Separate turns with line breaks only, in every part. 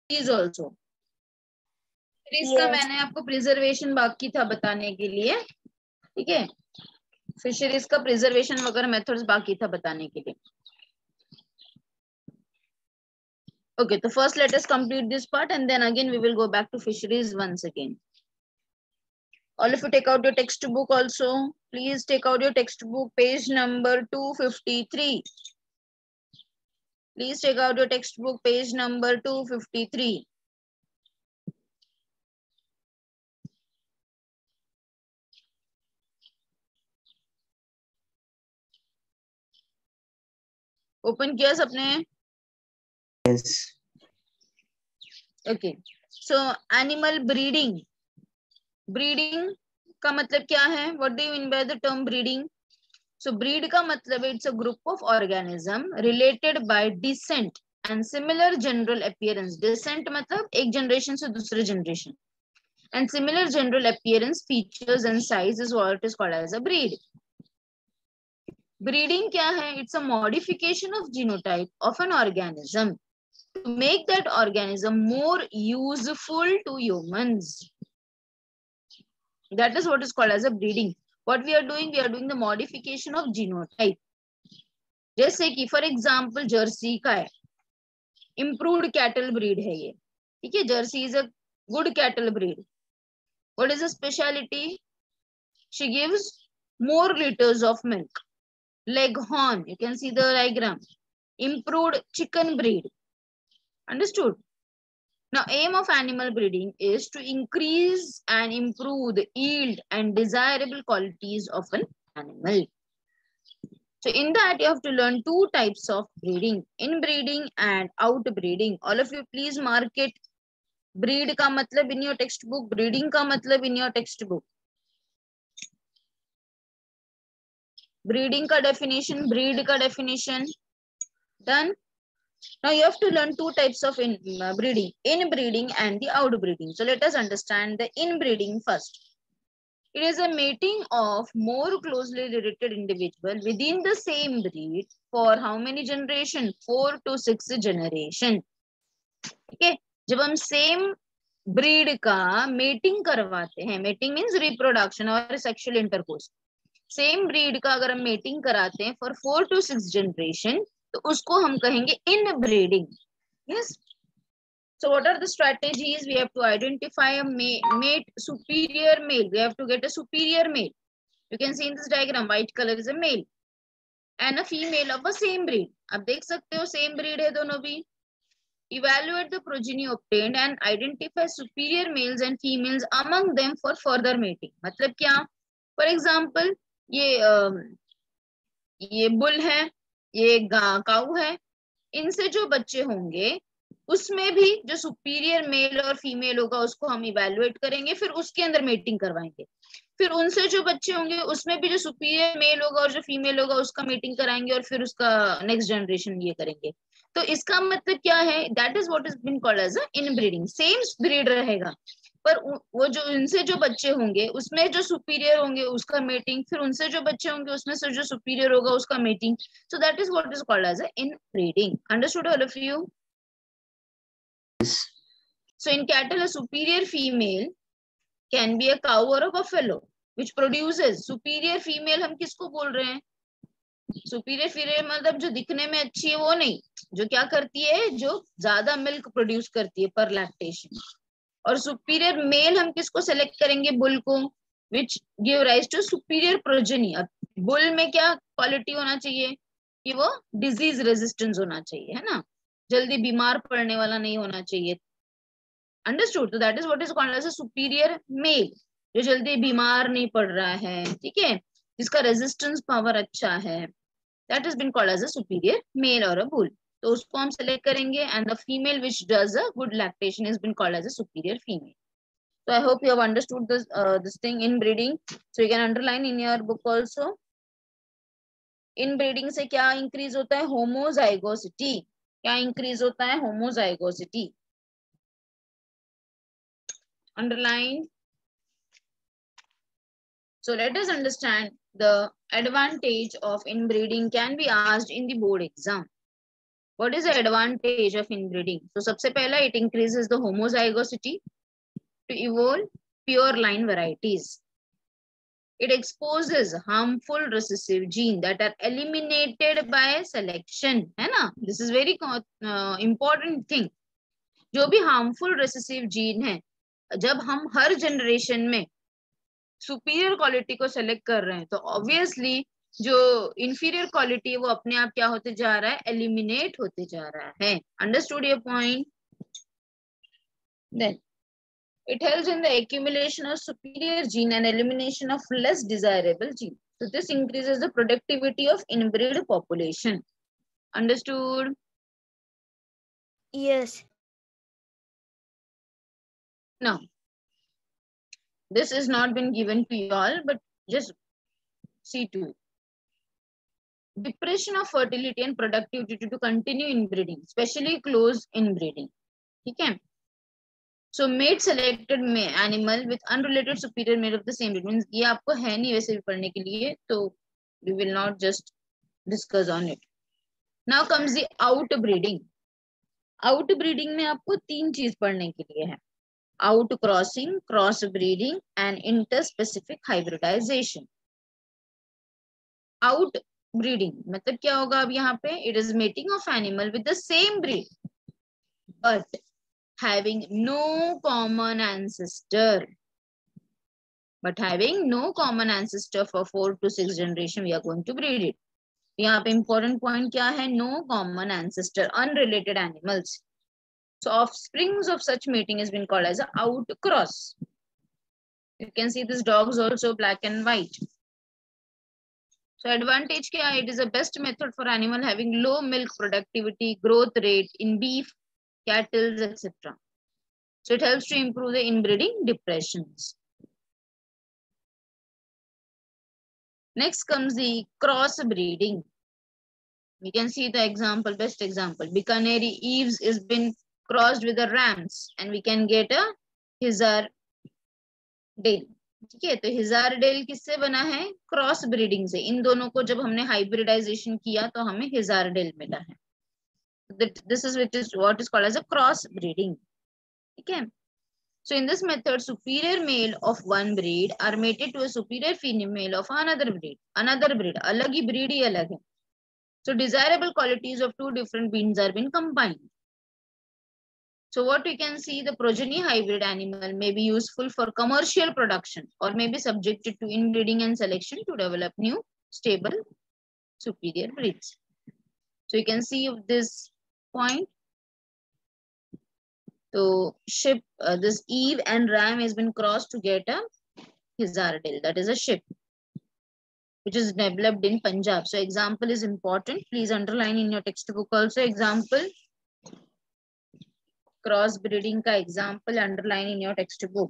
Fisheries also. Fisheries का
Yes.
मैंने आपको प्रिजर्वेशन बाकी था बताने के लिए, ठीक है, फिशरीज का प्रिजर्वेशन वगैरह मेथड्स बाकी था बताने के लिए। Okay, so first let us complete this part and then again we will go back to fisheries once again. All of you take out your textbook also. Please take out your textbook, page number 253. Please take out your textbook, page number 253. Open किया सबने?
Yes.
Okay. So animal breeding. Breeding का मतलब क्या है? What do you mean by the term breeding? So breed का मतलब है it's a group of organism related by descent and similar general appearance. Descent मतलब एक generation से दूसरे generation. And similar general appearance, features and size is what is called as a breed. Breeding क्या है? It's a modification of genotype of an organism to make that organism more useful to humans. That is what is called as a breeding. What we are doing the modification of genotype. जैसे कि for example Jersey का है, improved cattle breed है ये, ठीक है, Jersey is a good cattle breed. What is the speciality? She gives more liters of milk. Leghorn, you can see the diagram. Improved chicken breed. Understood? Now, aim of animal breeding is to increase and improve the yield and desirable qualities of an animal. So in that, you have to learn two types of breeding, inbreeding and outbreeding. All of you, please mark it. Breed का मतलब in your textbook, breeding का मतलब in your textbook. Breeding का definition, breed का definition. Done. Now you have to learn two types of breeding, inbreeding and the outbreeding. So let us understand the inbreeding first. It is a mating of more closely related individual within the same breed for how many generation? 4 to 6 generation. Okay. जब हम same breed का mating करवाते हैं, mating means reproduction और sexual intercourse, same breed का अगर हम mating कराते हैं फॉर 4 to 6 जनरेशन, तो उसको हम कहेंगे inbreeding. Yes. So what are the strategies? We have to identify a mate superior male. We have to get a superior male. You can see in this diagram, white color is a male and a female of the same breed. आप देख सकते हो same breed है दोनों भी. Evaluate the progeny obtained and identify superior males and females among them for further mating. मतलब क्या? For example, ये बुल है, ये काऊ है, इनसे जो बच्चे होंगे उसमें भी जो सुपीरियर मेल और फीमेल होगा उसको हम इवेलुएट करेंगे, फिर उसके अंदर मेटिंग करवाएंगे. फिर उनसे जो बच्चे होंगे उसमें भी जो सुपीरियर मेल होगा और जो फीमेल होगा उसका मेटिंग कराएंगे और फिर उसका नेक्स्ट जनरेशन ये करेंगे. तो इसका मतलब क्या है? That is what is been called as inbreeding. Same breed रहेगा पर वो जो इनसे जो बच्चे होंगे उसमें जो सुपीरियर होंगे उसका मेटिंग, फिर उनसे जो बच्चे होंगे उसमें से जो सुपीरियर होगा उसका mating. So that is what is called as inbreeding. Understood all of you? So in cattle, a superior female can be a cow or a buffalo, which produces superior female. हम किसको बोल रहे हैं? Superior female मतलब जो दिखने में अच्छी है वो नहीं, जो क्या करती है, जो ज्यादा मिल्क प्रोड्यूस करती है पर लैक्टेशन. और सुपीरियर मेल हम किसको सेलेक्ट करेंगे? बुल को, which give rise to superior progeny. अब बुल में क्या क्वालिटी होना चाहिए कि वो डिजीज रेजिस्टेंस होना चाहिए, है ना, जल्दी बीमार पड़ने वाला नहीं होना चाहिए. अंडरस्टूड? तो that is what is called as a superior male, जो जल्दी बीमार नहीं पड़ रहा है, ठीक है, जिसका रेजिस्टेंस पावर अच्छा है. That is been called as a superior male और अ बुल. तो उसको हम सेलेक्ट करेंगे and the female which does a good lactation is been called as a superior female. So I hope you have understood this thing in breeding. So you can underline in your book also. In breeding से क्या increase होता है? Homozygosity. क्या increase होता है? Homozygosity. Underline. So let us understand the advantage of inbreeding can be asked in the board exam. What is the advantage of inbreeding? So सबसे पहला, it increases the homozygosity to evolve pure line varieties. It exposes harmful recessive gene that are eliminated by selection, है ना? This is very important thing. जो भी harmful recessive gene है, जब हम हर generation में superior quality को select कर रहे हैं, तो obviously जो inferior quality है वो अपने आप क्या होते जा रहा है, eliminate होते जा रहा है. Understood your point? Then it helps in the accumulation of superior gene and elimination of less desirable gene. So this increases the productivity of inbred population. Understood?
Yes.
Now, this has not been given to you all, but just see to it. Depression of fertility and productivity due to continue inbreeding, especially close inbreeding. Okay. So mate selected animal with unrelated superior male of the same breed. Means ये आपको है नहीं वैसे भी पढ़ने के लिए, तो we will not just discuss on it. Now comes the outbreeding. Outbreeding में आपको तीन चीज पढ़ने के लिए है: outcrossing, crossbreeding and interspecific hybridization. Outbreeding मतलब क्या होगा अब यहाँ पे? It is mating of animal with the same breed but having no common ancestor. But having no common ancestor for 4 to 6 generation, we are going to breed it. यहाँ पे important point क्या है? No common ancestor, unrelated animals. So offsprings of such mating has been called as a outcross. You can see these dogs also black and white. So advantage क्या है? It is the best method for animal having low milk productivity, growth rate in beef, cattle, etc. So it helps to improve the inbreeding depressions. Next comes the crossbreeding. We can see the example, best example. Bikaneri Eves has been crossed with the rams and we can get a Hizar Dale. ठीक है, तो हिजार del किससे बना है? Cross breeding से. इन दोनों को जब हमने हाइब्रिडाइजेशन किया तो हमें हिजार डेल मिला है. This is what is called as a cross breeding. ठीक है. So in this method, superior male of one breed are mated to a superior female of another breed. Another breed, अलग ही breed ही अलग है. So desirable qualities of two different beings are being combined. So what we can see, the progeny hybrid animal may be useful for commercial production or may be subjected to inbreeding and selection to develop new stable superior breeds. So you can see this point. So ship, this Eve and ram has been crossed to get a Hizardale. That is a ship which is developed in Punjab. So example is important. Please underline in your textbook also. Example, cross breeding ka example underline in your textbook.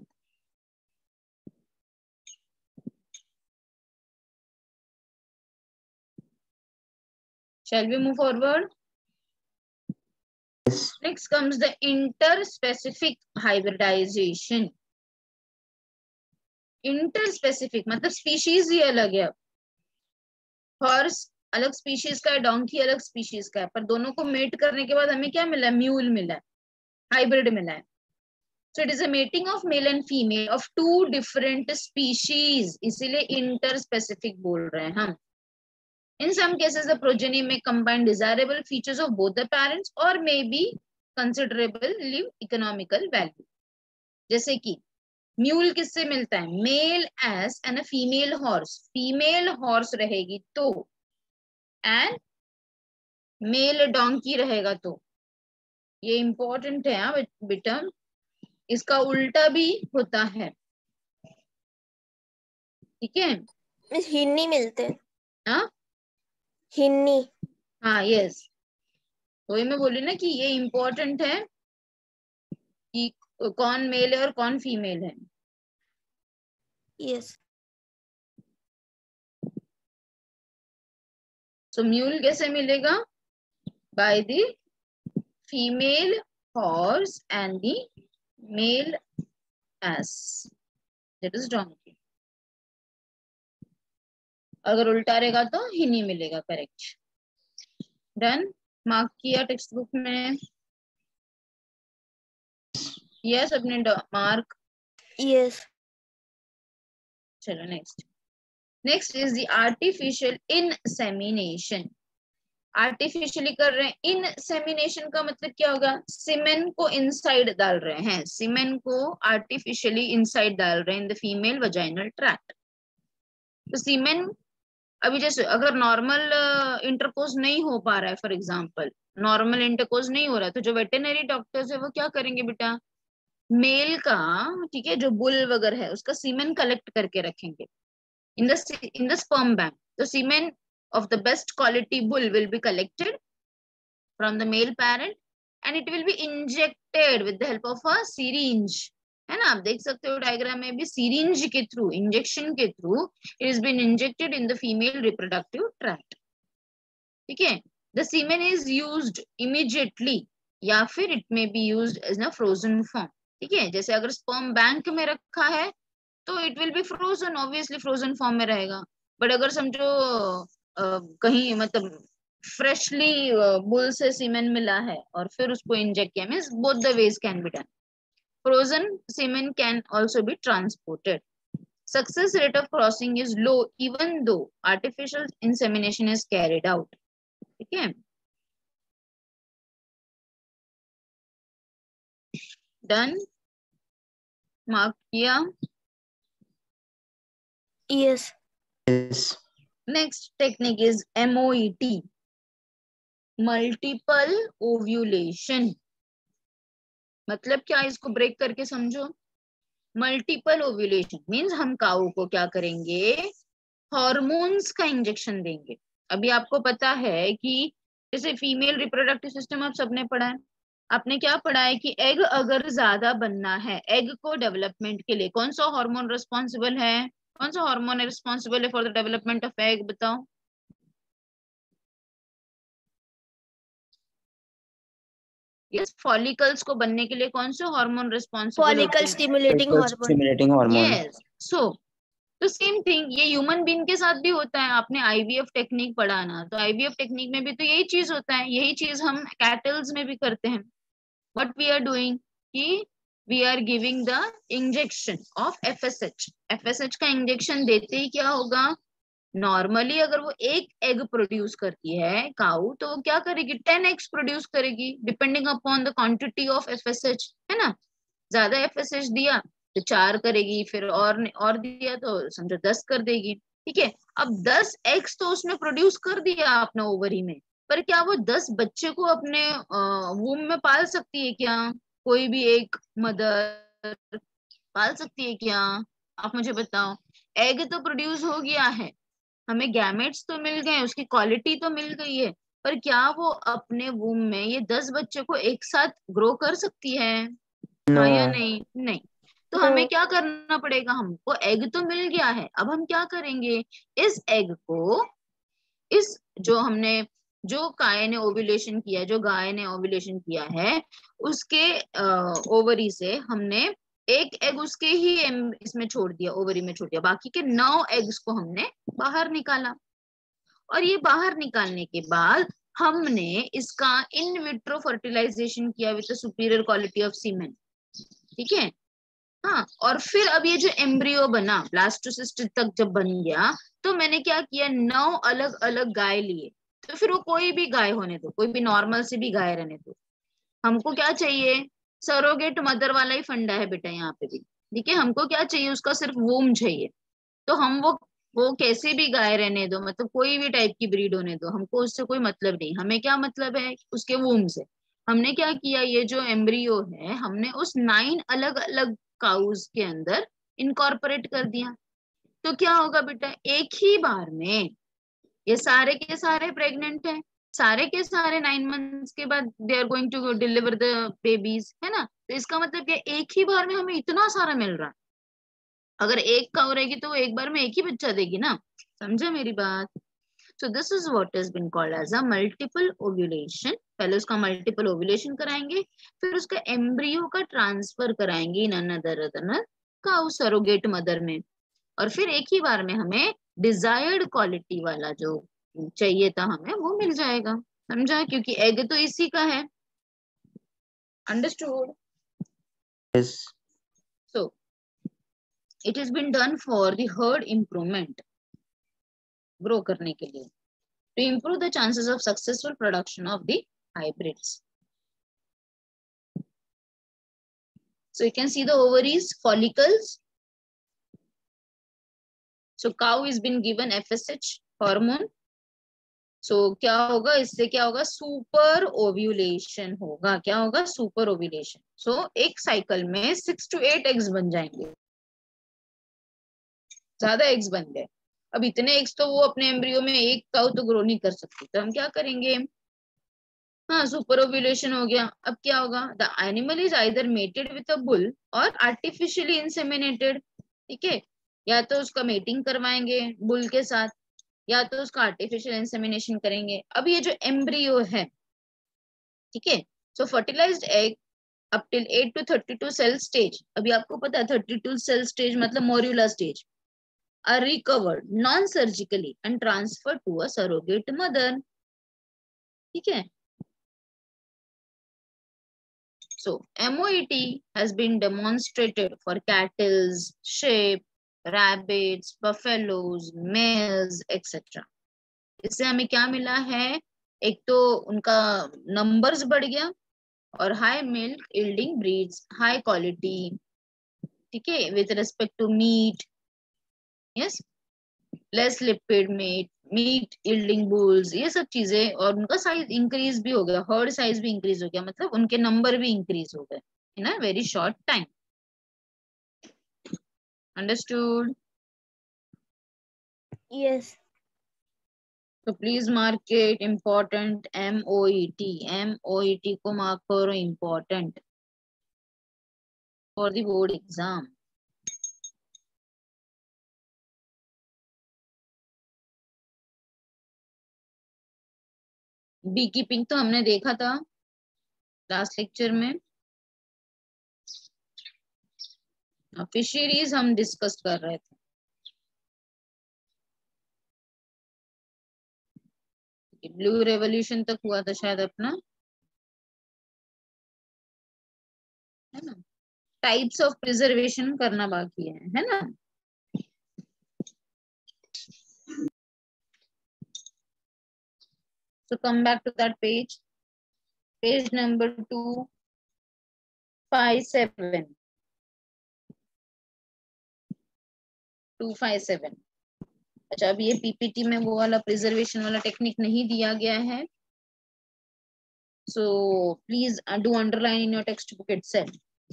Shall we move forward?
Yes.
Next comes the interspecific hybridization. Interspecific मतलब species ही अलग है. Horse अलग species का है, donkey अलग species का है, पर दोनों को mate करने के बाद हमें क्या मिला? Mule मिला है, hybrid मिला है. So it is a mating of male and female of two different species. इसीलिए interspecific बोल रहे हैं हम. In some cases, the progeny may combine desirable features of both the parents or may be considerably economical value. जैसे कि mule किससे मिलता है? Male ass and a female horse. Female horse रहेगी तो एंड मेल डोंकी रहेगा तो. ये इंपॉर्टेंट है बेटा. इसका उल्टा भी होता है. ठीक है,
हिन्नी मिलते हैं.
हाँ
हिन्नी.
हाँ यस. वही मैं बोली ना कि ये इंपॉर्टेंट है कि कौन मेल है और कौन फीमेल है.
यस.
सो म्यूल कैसे मिलेगा? By the female horse and the male ass, that is donkey. अगर उल्टा रहेगा तो हिनी मिलेगा. करेक्ट. डन. मार्क किया टेक्स्ट बुक में? यस अपने मार्क।
Yes.
चलो next is the artificial insemination. Artificially कर रहे हैं। इंसेमिनेशन का मतलब क्या होगा? सीमेन को इनसाइड डाल रहे हैं, सीमेन को आर्टिफिशियली इनसाइड डाल रहे हैं in the female vaginal tract. तो सीमेन अभी जैसे अगर नॉर्मल इंटरकोर्स नहीं हो पा रहा है, फॉर एग्जांपल नॉर्मल इंटरकोर्स नहीं हो रहा है, तो जो वेटरनरी डॉक्टर्स है वो क्या करेंगे बेटा? मेल का, ठीक है, जो बुल वगैरह है उसका सीमेन कलेक्ट करके रखेंगे in the sperm bank. The semen of the best quality bull will be collected from the male parent and it will be injected with the help of a syringe. है ना, आप देख सकते हो डायग्राम में भी, सिरिंज के through, injection के through it is been injected in the female reproductive tract. ठीक है, the semen is used immediately या फिर it may be used as a frozen form. ठीक है, जैसे अगर स्पर्म बैंक में रखा है तो it will be frozen, obviously frozen form में रहेगा। बट अगर समझो कहीं मतलब फ्रेशली बुल से सीमेन मिला है और फिर उसको इंजेक्ट किया, means both the ways can be done. Frozen semen can also be transported. Success rate of crossing is low even though artificial insemination is carried out. ठीक है, डन, मार्क किया।
Yes.
Yes.
Next technique is MOET, multiple ovulation। मतलब क्या, इसको break करके समझो। Multiple ovulation means हम काऊ को क्या करेंगे? हॉर्मोन्स का इंजेक्शन देंगे। अभी आपको पता है कि जैसे फीमेल रिप्रोडक्टिव सिस्टम आप सबने पढ़ा है, आपने क्या पढ़ा है कि एग अगर ज्यादा बनना है, एग को डेवलपमेंट के लिए कौन सा हार्मोन रिस्पॉन्सिबल है? कौन सा हार्मोन है रिस्पॉन्सिबल है for the development of egg? बताओ। यस, फॉलिकल्स को बनने के लिए कौन से हार्मोन रिस्पॉन्सिबल होते
Follicle
हैं?
stimulating hormone.
Stimulating hormone.
Yes, so तो सेम थिंग ये ह्यूमन बीइंग के साथ भी होता है। आपने आईवीएफ टेक्निक पढ़ा ना, तो आईवीएफ टेक्निक में भी तो यही चीज होता है, यही चीज हम कैटल्स में भी करते हैं। व्हाट वी आर डूइंग कि we are giving the injection of FSH. FSH का इंजेक्शन देते ही क्या होगा? नॉर्मली अगर वो एक एग प्रोड्यूस करती है काऊ, तो वो क्या करेगी? 10 एग्स प्रोड्यूस करेगी depending upon the quantity of FSH, है ना। ज्यादा एफएसएच दिया तो 4 करेगी, फिर और दिया तो समझो 10 कर देगी। ठीक है, अब 10 एग्स तो उसने प्रोड्यूस कर दिया अपना ओवरी में, पर क्या वो 10 बच्चे को अपने वूम में पाल सकती है क्या? कोई भी एक मदर पाल सकती है क्या? आप मुझे बताओ। एग तो प्रोड्यूस हो गया है, हमें गैमेट्स तो मिल गए, उसकी क्वालिटी तो मिल गई है, पर क्या वो अपने वूम में ये 10 बच्चे को एक साथ ग्रो कर सकती है? हाँ या
No.
नहीं? नहीं। तो
No.
हमें क्या करना पड़ेगा? हमको एग तो मिल गया है, अब हम क्या करेंगे? इस एग को, इस जो गाय ने ओव्यूलेशन किया, जो गाय ने ओव्यूलेशन किया है, उसके ओवरी से हमने एक एग उसके ही इसमें छोड़ दिया, ओवरी में छोड़ दिया, बाकी के 9 एग्स को हमने बाहर निकाला। और ये बाहर निकालने के बाद हमने इसका इन विट्रो फर्टिलाइजेशन किया with superior quality of semen. ठीक है, हाँ, और फिर अब ये जो एम्ब्रियो बना, ब्लास्टोसिस्ट तक जब बन गया, तो मैंने क्या किया? 9 अलग अलग गाय लिए। तो फिर वो कोई भी गाय होने दो, कोई भी नॉर्मल से भी गाय रहने दो, हमको क्या चाहिए? सरोगेट मदर वाला ही फंडा है बेटा यहाँ पे भी। ठीक है, हमको क्या चाहिए? उसका सिर्फ वूम चाहिए। तो हम वो कैसे भी गाय रहने दो, मतलब कोई भी टाइप की ब्रीड होने दो, हमको उससे कोई मतलब नहीं। हमें क्या मतलब है? उसके वूम से। हमने क्या किया? ये जो एम्ब्रियो है हमने उस 9 अलग अलग काउज के अंदर इनकॉर्पोरेट कर दिया। तो क्या होगा बेटा? एक ही बार में ये सारे के सारे प्रेग्नेंट हैं, सारे के सारे 9 मंथ्स के बाद they are going to deliver the babies, है ना। तो इसका मतलब क्या? एक ही बार में हमें इतना सारा मिल रहा है। अगर एक काऊ रहेगी तो वो एक बार में एक ही बच्चा देगी ना, समझे मेरी बात? So this is what is been called as a multiple ovulation. पहले उसका मल्टीपल ओव्यूलेशन कराएंगे, फिर उसका एम्ब्रियो का ट्रांसफर कराएंगे in another cow surrogate mother में, और फिर एक ही बार में हमें डिजायर्ड क्वालिटी वाला जो चाहिए था हमें वो मिल जाएगा। समझा? क्योंकि एग तो इसी का है। Understood?
Yes.
So it has been done for the herd improvement, grow करने के लिए, to improve the chances of successful production of the hybrids. So you can see the ovaries, follicles. So cow is been given FSH hormone. So क्या होगा इससे? क्या होगा? Super ovulation होगा। क्या होगा? Super ovulation. सो एक साइकिल में 6 to 8 एग्स बन जाएंगे। ज्यादा एग्स बन गए। अब इतने एग्स तो वो अपने एम्ब्रियो में एक काउ तो ग्रो नहीं कर सकती, तो हम क्या करेंगे? हाँ, सुपर ओव्यूलेशन हो गया। अब क्या होगा? The animal is either mated with a bull और आर्टिफिशियली इंसेमिनेटेड। ठीक है, या तो उसका मेटिंग करवाएंगे बुल के साथ, या तो उसका आर्टिफिशियल इंसेमिनेशन करेंगे। अब ये जो एम्ब्रियो है, ठीक है, so fertilized egg up till 8 to 32 cell stage. अभी आपको पता है 32 सेल स्टेज मतलब morula stage, are recovered non surgically and transfer to a surrogate mother. ठीक है, so MOET has been demonstrated for cattle, sheep, rabbits, buffaloes, mares, etc. इससे हमें क्या मिला है? एक तो उनका नंबर्स बढ़ गया, और high milk yielding breeds, high quality, ठीक है, with respect to meat, yes, less lipid meat yielding bulls, ये सब चीजें, और उनका साइज इंक्रीज भी हो गया, हर्ड साइज भी इंक्रीज हो गया, मतलब उनके नंबर भी इंक्रीज हो गए in a very short time. Understood?
Yes.
तो please mark it important, MOET, MOET को मार्क करो important for the board exam. Bee keeping तो हमने देखा था लास्ट लेक्चर में, फिशरीज हम डिस्कस कर रहे थे। ब्लू रेवोल्यूशन तक हुआ था शायद अपना, है ना? टाइप्स ऑफ प्रिजर्वेशन करना बाकी है ना? So come back to that page, page number 257, 257। अच्छा, अब ये पीपीटी में वो वाला प्रिजर्वेशन वाला टेक्निक नहीं दिया गया है, so please do underline in your textbook itself.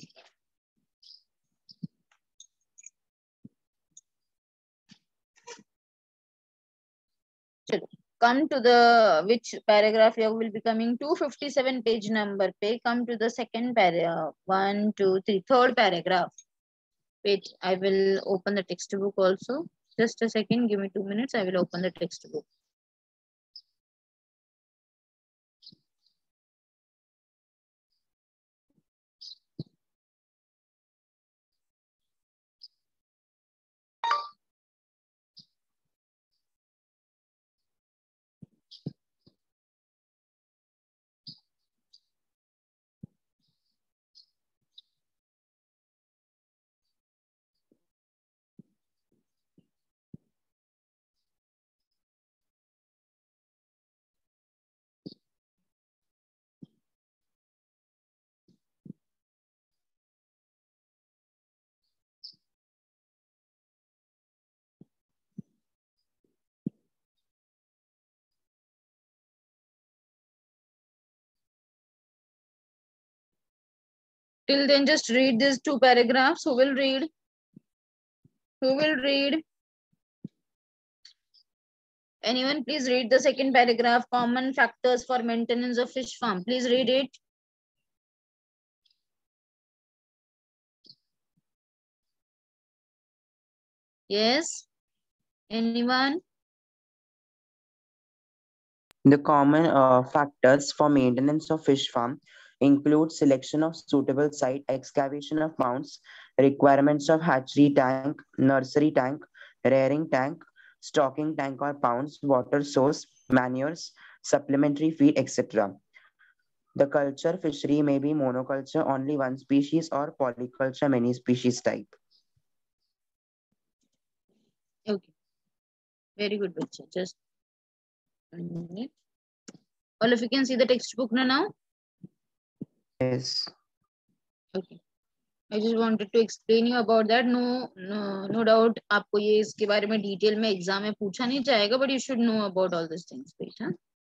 चलो, come to the which paragraph you will be coming? 257 page number पे come to the second paragraph, 1 2 3 third paragraph. Wait, I will open the textbook also. Just a second, give me 2 minutes. I will open the textbook. Till then, just read these 2 paragraphs. Who will read? Who will read? Anyone, please read the second paragraph. Common factors for maintenance of fish farm. Please read it. Yes. Anyone?
The common factors for maintenance of fish farm include selection of suitable site, excavation of mounds, requirements of hatchery tank, nursery tank, rearing tank, stocking tank or pounds, water source, manures, supplementary feed, etc. The culture fishery may be monoculture, only one species, or polyculture, many species type.
Okay, very good, Bacha. Just a minute. All of you can see the textbook now?
Yes.
Okay. I just wanted to explain you about that. No doubt आपको ये इसके बारे में detail में exam में पूछा नहीं जाएगा, but you should know about all these things, बेटा.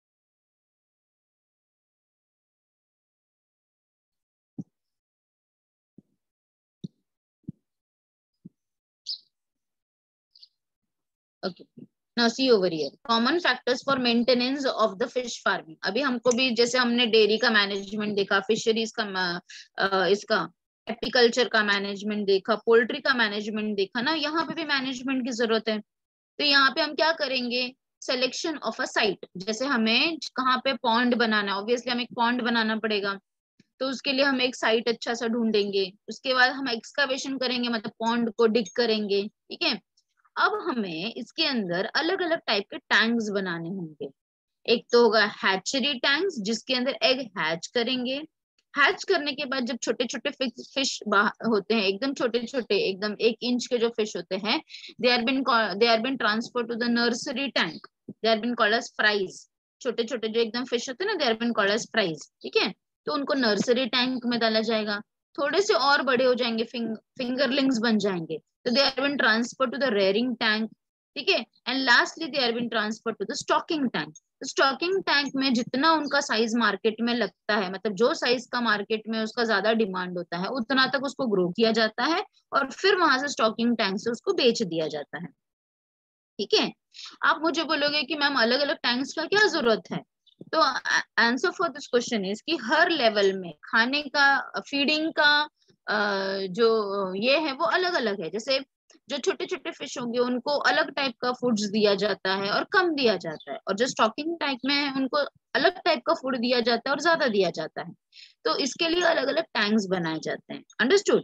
Okay. Now see over here. Common factors for maintenance of the fish farming. अभी हमको भी जैसे हमने डेयरी का मैनेजमेंट देखा, फिशरीज का इसका एपिकल्चर का मैनेजमेंट देखा, पोल्ट्री का मैनेजमेंट देखा ना, यहाँ पे भी मैनेजमेंट की जरूरत है. तो यहाँ पे हम क्या करेंगे, सिलेक्शन ऑफ अ साइट. जैसे हमें कहाँ पे पॉन्ड बनाना है, ऑब्वियसली हमें एक पॉन्ड बनाना पड़ेगा, तो उसके लिए हम एक साइट अच्छा सा ढूंढेंगे. उसके बाद हम एक्सकावेशन करेंगे, मतलब पॉन्ड को डिग करेंगे. ठीक है. अब हमें इसके अंदर अलग अलग टाइप के टैंक्स बनाने होंगे. एक तो होगा हैचरी टैंक्स, जिसके अंदर एग हैच करेंगे. हैच करने के बाद जब छोटे छोटे फिश होते हैं, एकदम छोटे छोटे, एकदम 1 इंच के जो फिश होते हैं, they are been transfer to the nursery tank. They are been called as fries. छोटे छोटे जो एकदम फिश होते हैं ना, they are been called as fries. ठीक है. तो उनको नर्सरी टैंक में डाला जाएगा. थोड़े से और बड़े हो जाएंगे, फिंगरलिंग्स बन जाएंगे, तो they are been transfer to the rearing tank. ठीक है. And lastly they are been transfer to the stocking tank. Stocking tank में जितना उनका साइज मार्केट में लगता है, मतलब जो साइज का मार्केट में उसका ज्यादा डिमांड होता है, उतना तक उसको ग्रो किया जाता है और फिर वहां से स्टॉकिंग टैंक से उसको बेच दिया जाता है. ठीक है. आप मुझे बोलोगे कि मैम अलग अलग टैंक्स का क्या जरूरत है, तो answer for this question is कि हर लेवल में खाने का, फीडिंग का जो ये है वो अलग अलग है. जैसे जो छोटे छोटे फिश होंगे उनको अलग टाइप का फूड्स दिया जाता है और कम दिया जाता है, और जो स्टॉकिंग टाइप में है उनको अलग टाइप का फूड दिया जाता है और ज्यादा दिया जाता है. तो इसके लिए अलग अलग टैंक्स बनाए जाते हैं. अंडरस्टूड.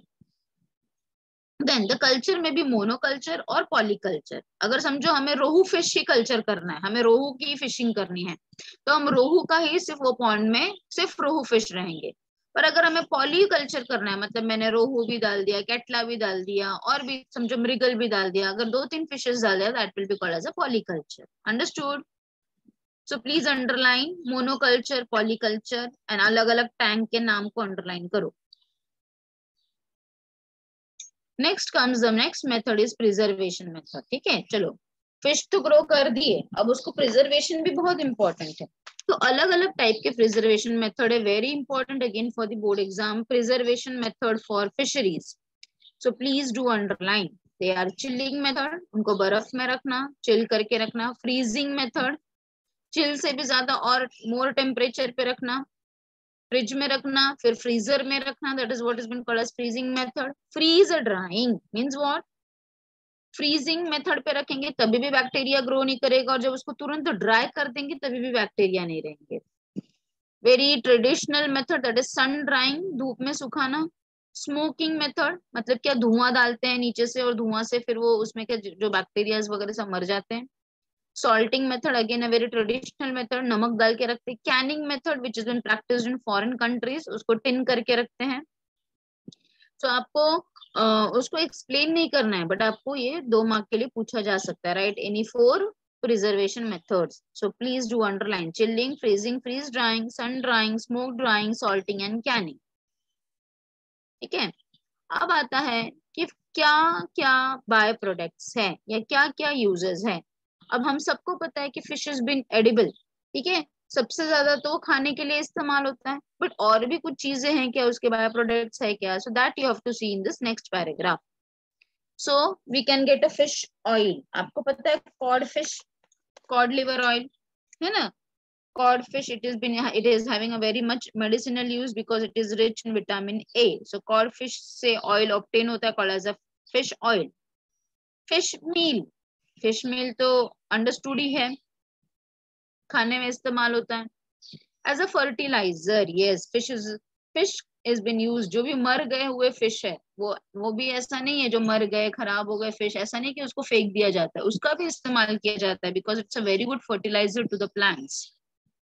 देन द कल्चर में भी मोनोकल्चर और पॉलीकल्चर. अगर समझो हमें रोहू फिश ही कल्चर करना है, हमें रोहू की फिशिंग करनी है, तो हम रोहू का ही सिर्फ वो पॉन्ड में सिर्फ रोहू फिश रहेंगे. पर अगर हमें पॉलीकल्चर करना है, मतलब मैंने रोहू भी डाल दिया, कैटला भी डाल दिया, और भी समझो मृगल भी डाल दिया, अगर 2-3 फिशेस डाल दिया, that will be called as a polyculture. Understood. So please underline monoculture, polyculture and अलग अलग टैंक के नाम को अंडरलाइन करो. Next comes the next method is preservation method. ठीक है. चलो, फिश तो ग्रो कर दिए, अब उसको प्रिजर्वेशन भी बहुत इंपॉर्टेंट है. तो अलग अलग टाइप के प्रिजर्वेशन मेथड है, very important again for the board exam. Preservation method for fisheries, so please do underline. They are chilling method, उनको बर्फ में रखना, चिल करके रखना. फ्रीजिंग मेथड, चिल से भी ज्यादा और मोर टेम्परेचर पे रखना, फ्रिज में रखना, फिर फ्रीजर में रखना. That is what is been called as freezing method. Freeze drying means what, freezing method पे रखेंगे तभी भी बैक्टीरिया ग्रो नहीं करेगा, और जब उसको तुरंत ड्राई कर देंगे तभी भी बैक्टीरिया नहीं रहेंगे. Very traditional method that is sun drying, धूप में सुखाना. स्मोकिंग मेथड, मतलब क्या धुआं डालते हैं नीचे से और धुआं से फिर वो उसमें के जो बैक्टीरिया वगैरह सब मर जाते हैं. Salting method again a very traditional method, नमक डाल के रखते हैं. Canning method which is been practised in foreign countries, उसको टिन करके रखते हैं. तो आपको उसको एक्सप्लेन नहीं करना है, बट आपको ये 2 मार्क के लिए पूछा जा सकता है. Write any 4 preservation methods. So please do underline chilling, freezing, freeze drying, sun drying, smoke drying, salting and canning. ठीक है. अब आता है कि क्या क्या बाय प्रोडक्ट्स है या क्या क्या यूजेस है. अब हम सबको पता है कि फिश इज बीन एडिबल. ठीक है. सबसे ज्यादा तो खाने के लिए इस्तेमाल होता है, बट और भी कुछ चीजें हैं क्या, उसके बाय प्रोडक्ट्स है क्या. So that you have to see in this next paragraph. So we can get a fish oil. आपको पता है cod fish, cod liver oil है ना. cod fish, it is having a very much medicinal use because it is rich in vitamin A. So cod fish से oil obtain होता है called as a fish oil. Fish meal तो understood ही है, खाने में इस्तेमाल होता है. As a fertilizer, yes, fish is been used. जो भी मर गए हुए फिश है वो भी ऐसा नहीं है जो मर गए खराब हो गए फिश, ऐसा नहीं कि उसको फेंक दिया जाता है, उसका भी इस्तेमाल किया जाता है because it's a very good fertilizer to the plants.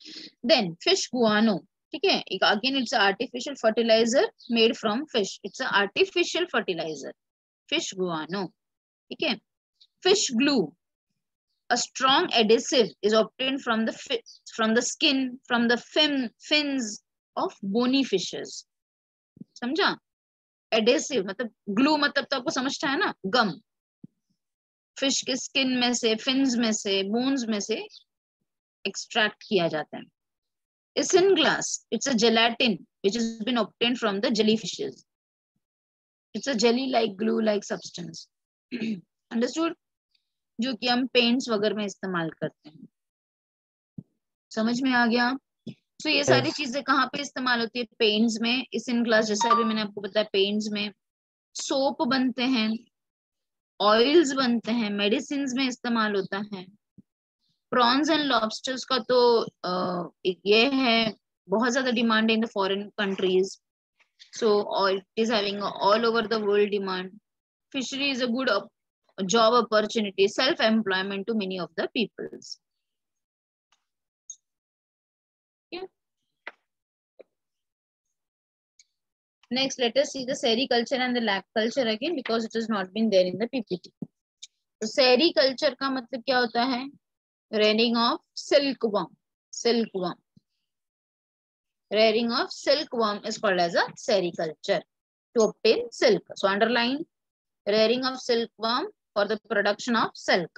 Then fish guano, ठीक है, again it's artificial fertilizer made from fish, it's artificial fertilizer fish guano, ठीक है। Fish glue, a strong adhesive is obtained from the skin, from the fins of bony fishes. समझा? Adhesive मतलब glue, मतलब तो आपको समझता है ना, गम। फिश के स्किन में से, फिन्स में से, बोन्स में से एक्सट्रैक्ट किया जाता है। Isinglass, it's a gelatin which has been obtained from the jellyfishes. It's a jelly-like, glue-like substance. Understood? जो कि हम पेंट्स वगैरह में इस्तेमाल करते हैं। समझ में आ गया? तो ये सारी चीजें कहाँ पे इस्तेमाल होती है? पेंट्स में। इसिंगलास जैसा अभी मैंने आपको बताया, पेंट्स में। सोप बनते हैं, ऑयल्स बनते हैं, मेडिसिन में इस्तेमाल होता है। प्रॉन्स एंड लॉबस्टर्स का तो ये है, बहुत ज्यादा डिमांड है in the foreign countries, so it is having all over the world demand. Fishery is a good job opportunity, self-employment to many of the peoples. Yeah. Next, let us see the sericulture and the lac culture again, because it has not been there in the PPT. तो sericulture का मतलब क्या होता है? Rearing of silkworm. Silkworm. Rearing of silkworm is called as a sericulture to obtain silk. So underline rearing of silkworm for the production of silk.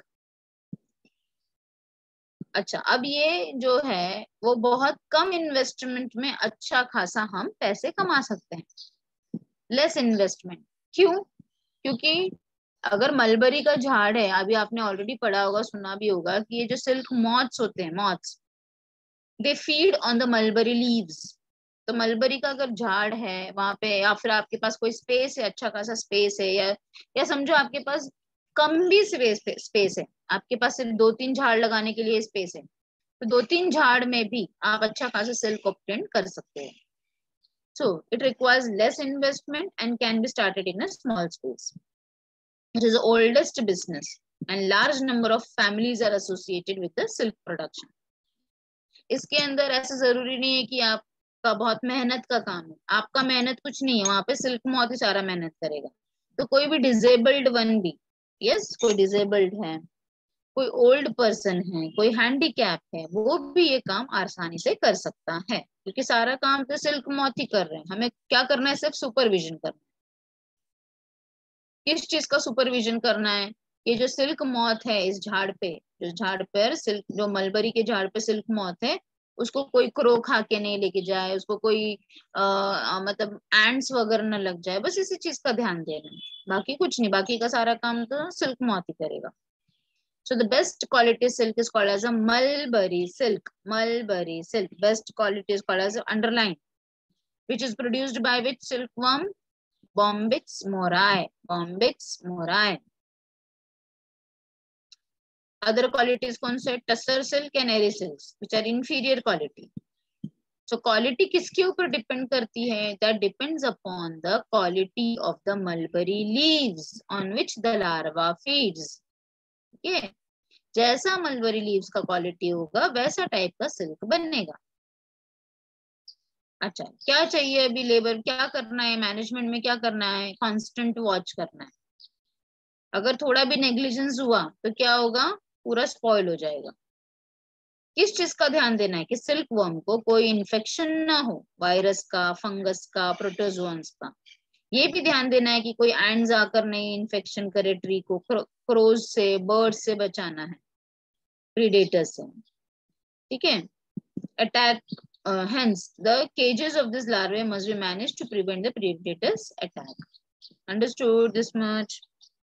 अच्छा, अब ये जो है वो बहुत कम इन्वेस्टमेंट में अच्छा खासा हम पैसे कमा सकते हैं। Less investment. क्यों? क्योंकि अगर मलबरी का झाड़ है, अभी आपने ऑलरेडी पढ़ा होगा, सुना भी होगा कि ये जो सिल्क मॉथ्स होते हैं, moths, they feed on the mulberry leaves. तो मलबरी का अगर झाड़ है वहां पे, या फिर आपके पास कोई स्पेस है, अच्छा खासा स्पेस है, या समझो आपके पास कम भी स्पेस है, आपके पास सिर्फ 2-3 झाड़ लगाने के लिए स्पेस है, तो 2-3 झाड़ में भी आप अच्छा खासा सिल्क ऑब्टेन कर सकते हैं। So it requires less investment and can be started in a small space. It is the oldest business and large number of families are associated with the silk production. इसके अंदर ऐसा जरूरी नहीं है कि आपका बहुत मेहनत का काम है, आपका मेहनत कुछ नहीं है, वहां पे सिल्क मॉथ ही सारा मेहनत करेगा। तो कोई भी डिजेबल्ड वन भी, यस, कोई डिजेबल्ड है, कोई ओल्ड पर्सन है, कोई हैंडीकैप है, वो भी ये काम आसानी से कर सकता है, क्योंकि सारा काम तो सिल्क मॉथ ही कर रहे हैं। हमें क्या करना है? सिर्फ सुपरविजन करना है। किस चीज का सुपरविजन करना है? ये जो सिल्क मॉथ है इस झाड़ पे, जो झाड़ पर सिल्क, जो मलबरी के झाड़ पे सिल्क मॉथ है, उसको कोई क्रो खा के नहीं लेके जाए, उसको कोई मतलब एंड्स वगैरह न लग जाए, बस इसी चीज का ध्यान देना है, बाकी कुछ नहीं। बाकी का सारा काम तो सिल्क मॉथ ही करेगा। So the best quality silk is called as a mulberry silk. Mulberry silk. Best quality is called as a underline, which is produced by which silkworm? Bombyx mori. Bombyx mori. Other qualities कौन से? Tussar silk and eri silks, which are inferior quality. So quality किसके ऊपर depend करती है? That depends upon the quality of the mulberry leaves on which the larva feeds. Okay? जैसा mulberry leaves का quality होगा वैसा टाइप का silk बनेगा। अच्छा, क्या चाहिए अभी? लेबर क्या करना है? मैनेजमेंट में क्या करना है? कांस्टेंट वॉच करना है। अगर थोड़ा भी नेग्लिजेंस हुआ तो क्या होगा? पूरा स्पॉइल हो जाएगा। किस चीज का ध्यान देना है? कि सिल्क वर्म को कोई इन्फेक्शन ना हो, वायरस का, फंगस का, प्रोटोजोन्स का। ये भी ध्यान देना है कि कोई एंड्स आकर नहीं इन्फेक्शन करे ट्री को। क्रोज से, बर्ड से बचाना है, predators है, ठीक है। Attack, hence the cages of this larvae must be managed to prevent the predators attack. Understood this much?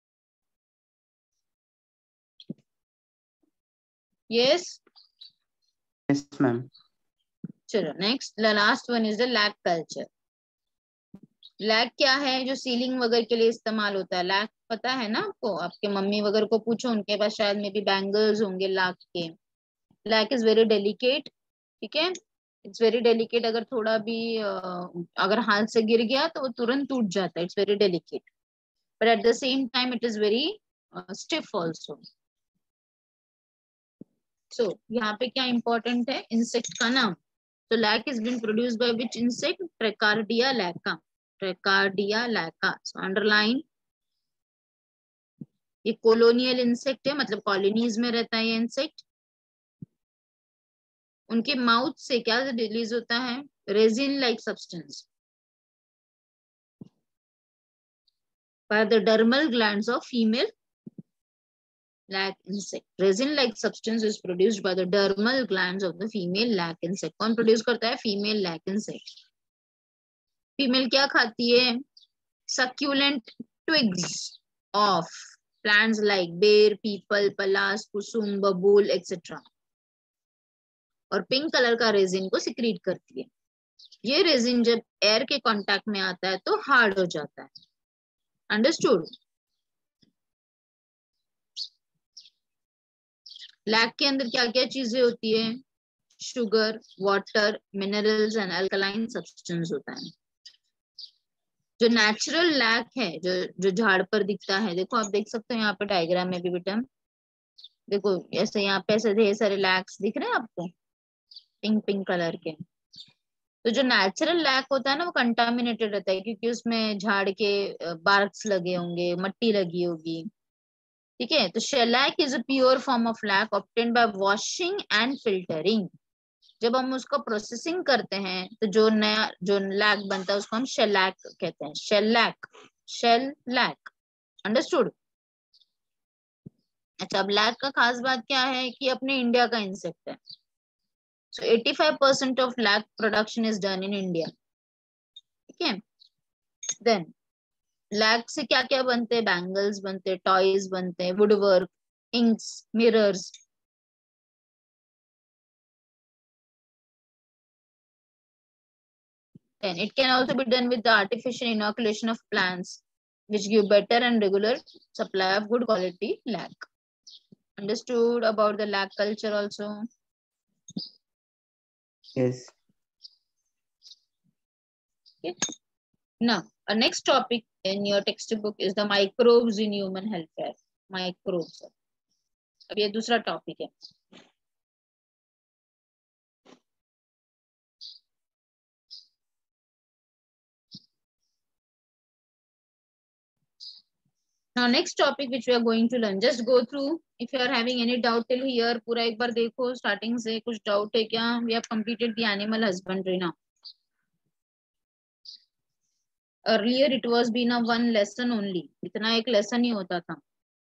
Yes?
Yes, ma'am.
चलो next, the last one is the lac culture. Lac क्या है? जो ceiling वगैरह के लिए इस्तेमाल होता है। लैक पता है ना आपको? आपके मम्मी वगैरह को पूछो, उनके पास शायद में भी बैंगल्स होंगे लाख के। लैक इज वेरी डेलिकेट, ठीक है, इट्स वेरी डेलिकेट। अगर थोड़ा भी अगर हाथ से गिर गया तो वो तुरंत टूट जाता है। It's very delicate, but at the same time it is very stiff also. So यहाँ पे क्या इंपॉर्टेंट है, इंसेक्ट का नाम। तो lac is been produced by which insect, Tachardia lacca, Tachardia lacca. So underline, ये कोलोनियल इंसेक्ट है, मतलब कॉलोनीज में रहता है ये इंसेक्ट। उनके माउथ से क्या रिलीज होता है, resin like substance by the dermal glands of female lac insect. Resin like substance is produced by the dermal glands of the female lac insect. कौन प्रोड्यूस करता है, फीमेल लैक इंसेक्ट। फीमेल क्या खाती है, succulent twigs of plants like ber, peepal, palash, kusum, babool etcetera, और pink colour का resin को secrete करती है। ये रेजिन जब एयर के कांटेक्ट में आता है तो हार्ड हो जाता है। अंडरस्टूड। लैक के अंदर क्या क्या चीजें होती है, sugar, water, minerals and alkaline substance होता है। जो नेचुरल लैक है, जो जो झाड़ पर दिखता है, देखो आप देख सकते हो यहाँ पे डायग्राम में भी बेटा, देखो ऐसे यहाँ पे ऐसे ढेर सारे लैक्स दिख रहे हैं आपको, पिंक पिंक कलर के। तो जो नेचुरल लैक होता है ना, वो कंटामिनेटेड रहता है, क्योंकि उसमें झाड़ के बार्क्स लगे होंगे, मट्टी लगी होगी, ठीक है। तो shellac is a pure form of lac obtained by washing and filtering. जब हम उसको प्रोसेसिंग करते हैं तो जो नया जो लैक बनता है उसको हम शेलैक कहते हैं, शेलैक, शेलैक। अंडरस्टूड। अच्छा, अब लैक का खास बात क्या है कि अपने इंडिया का इंसेक्ट है। So 85% of lac production is done in India, ठीक है। देन लैक से क्या क्या बनते हैं, बैंगल्स बनते हैं, टॉयज बनते हैं, wood work, inks, mirrors. And it can also be done with the artificial inoculation of plants, which give better and regular supply of good quality lac. Understood about the lac culture also?
Yes.
Okay. Now, our next topic in your textbook is the microbes in human healthcare. Microbes. अब ये दूसरा topic है। Now next topic which we are going to learn, just go through. If you are having any doubt till here, पूरा एक बार देखो starting से, कुछ doubt है क्या? We have completed the animal husbandry now. Earlier it was been a one lesson only, इतना एक lesson ही होता था,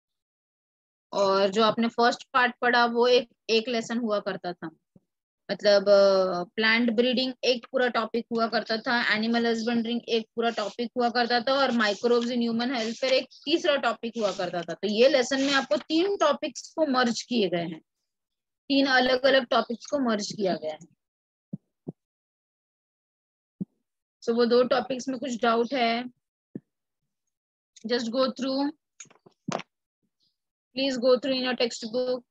और जो आपने फर्स्ट पार्ट पढ़ा वो एक लेसन हुआ करता था। मतलब प्लांट ब्रीडिंग एक पूरा टॉपिक हुआ करता था, एनिमल हस्बेंड्रिंग एक पूरा टॉपिक हुआ करता था, और माइक्रोब्स इन ह्यूमन हेल्थ पर एक तीसरा टॉपिक हुआ करता था। तो ये लेसन में आपको 3 टॉपिक्स को मर्ज किए गए हैं, 3 अलग अलग टॉपिक्स को मर्ज किया गया है। सो वो 2 टॉपिक्स में कुछ डाउट है, just go through, please go through in your text book.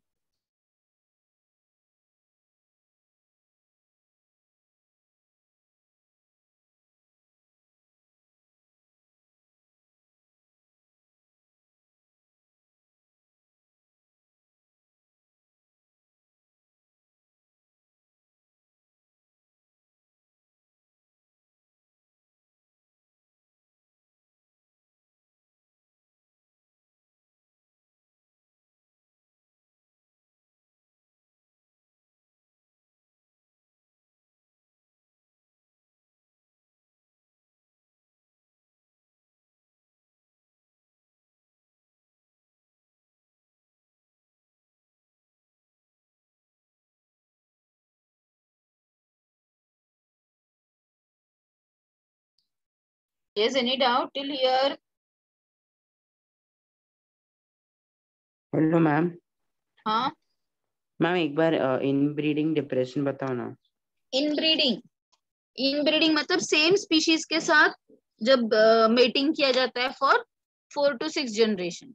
Is any doubt till here?
Hello ma'am.
हाँ,
मैम एक बार इनब्रीडिंग डिप्रेशन बताओ ना।
इनब्रीडिंग मतलब सेम स्पीशीज के साथ जब मेटिंग किया जाता है फॉर 4 to 6 जनरेशन।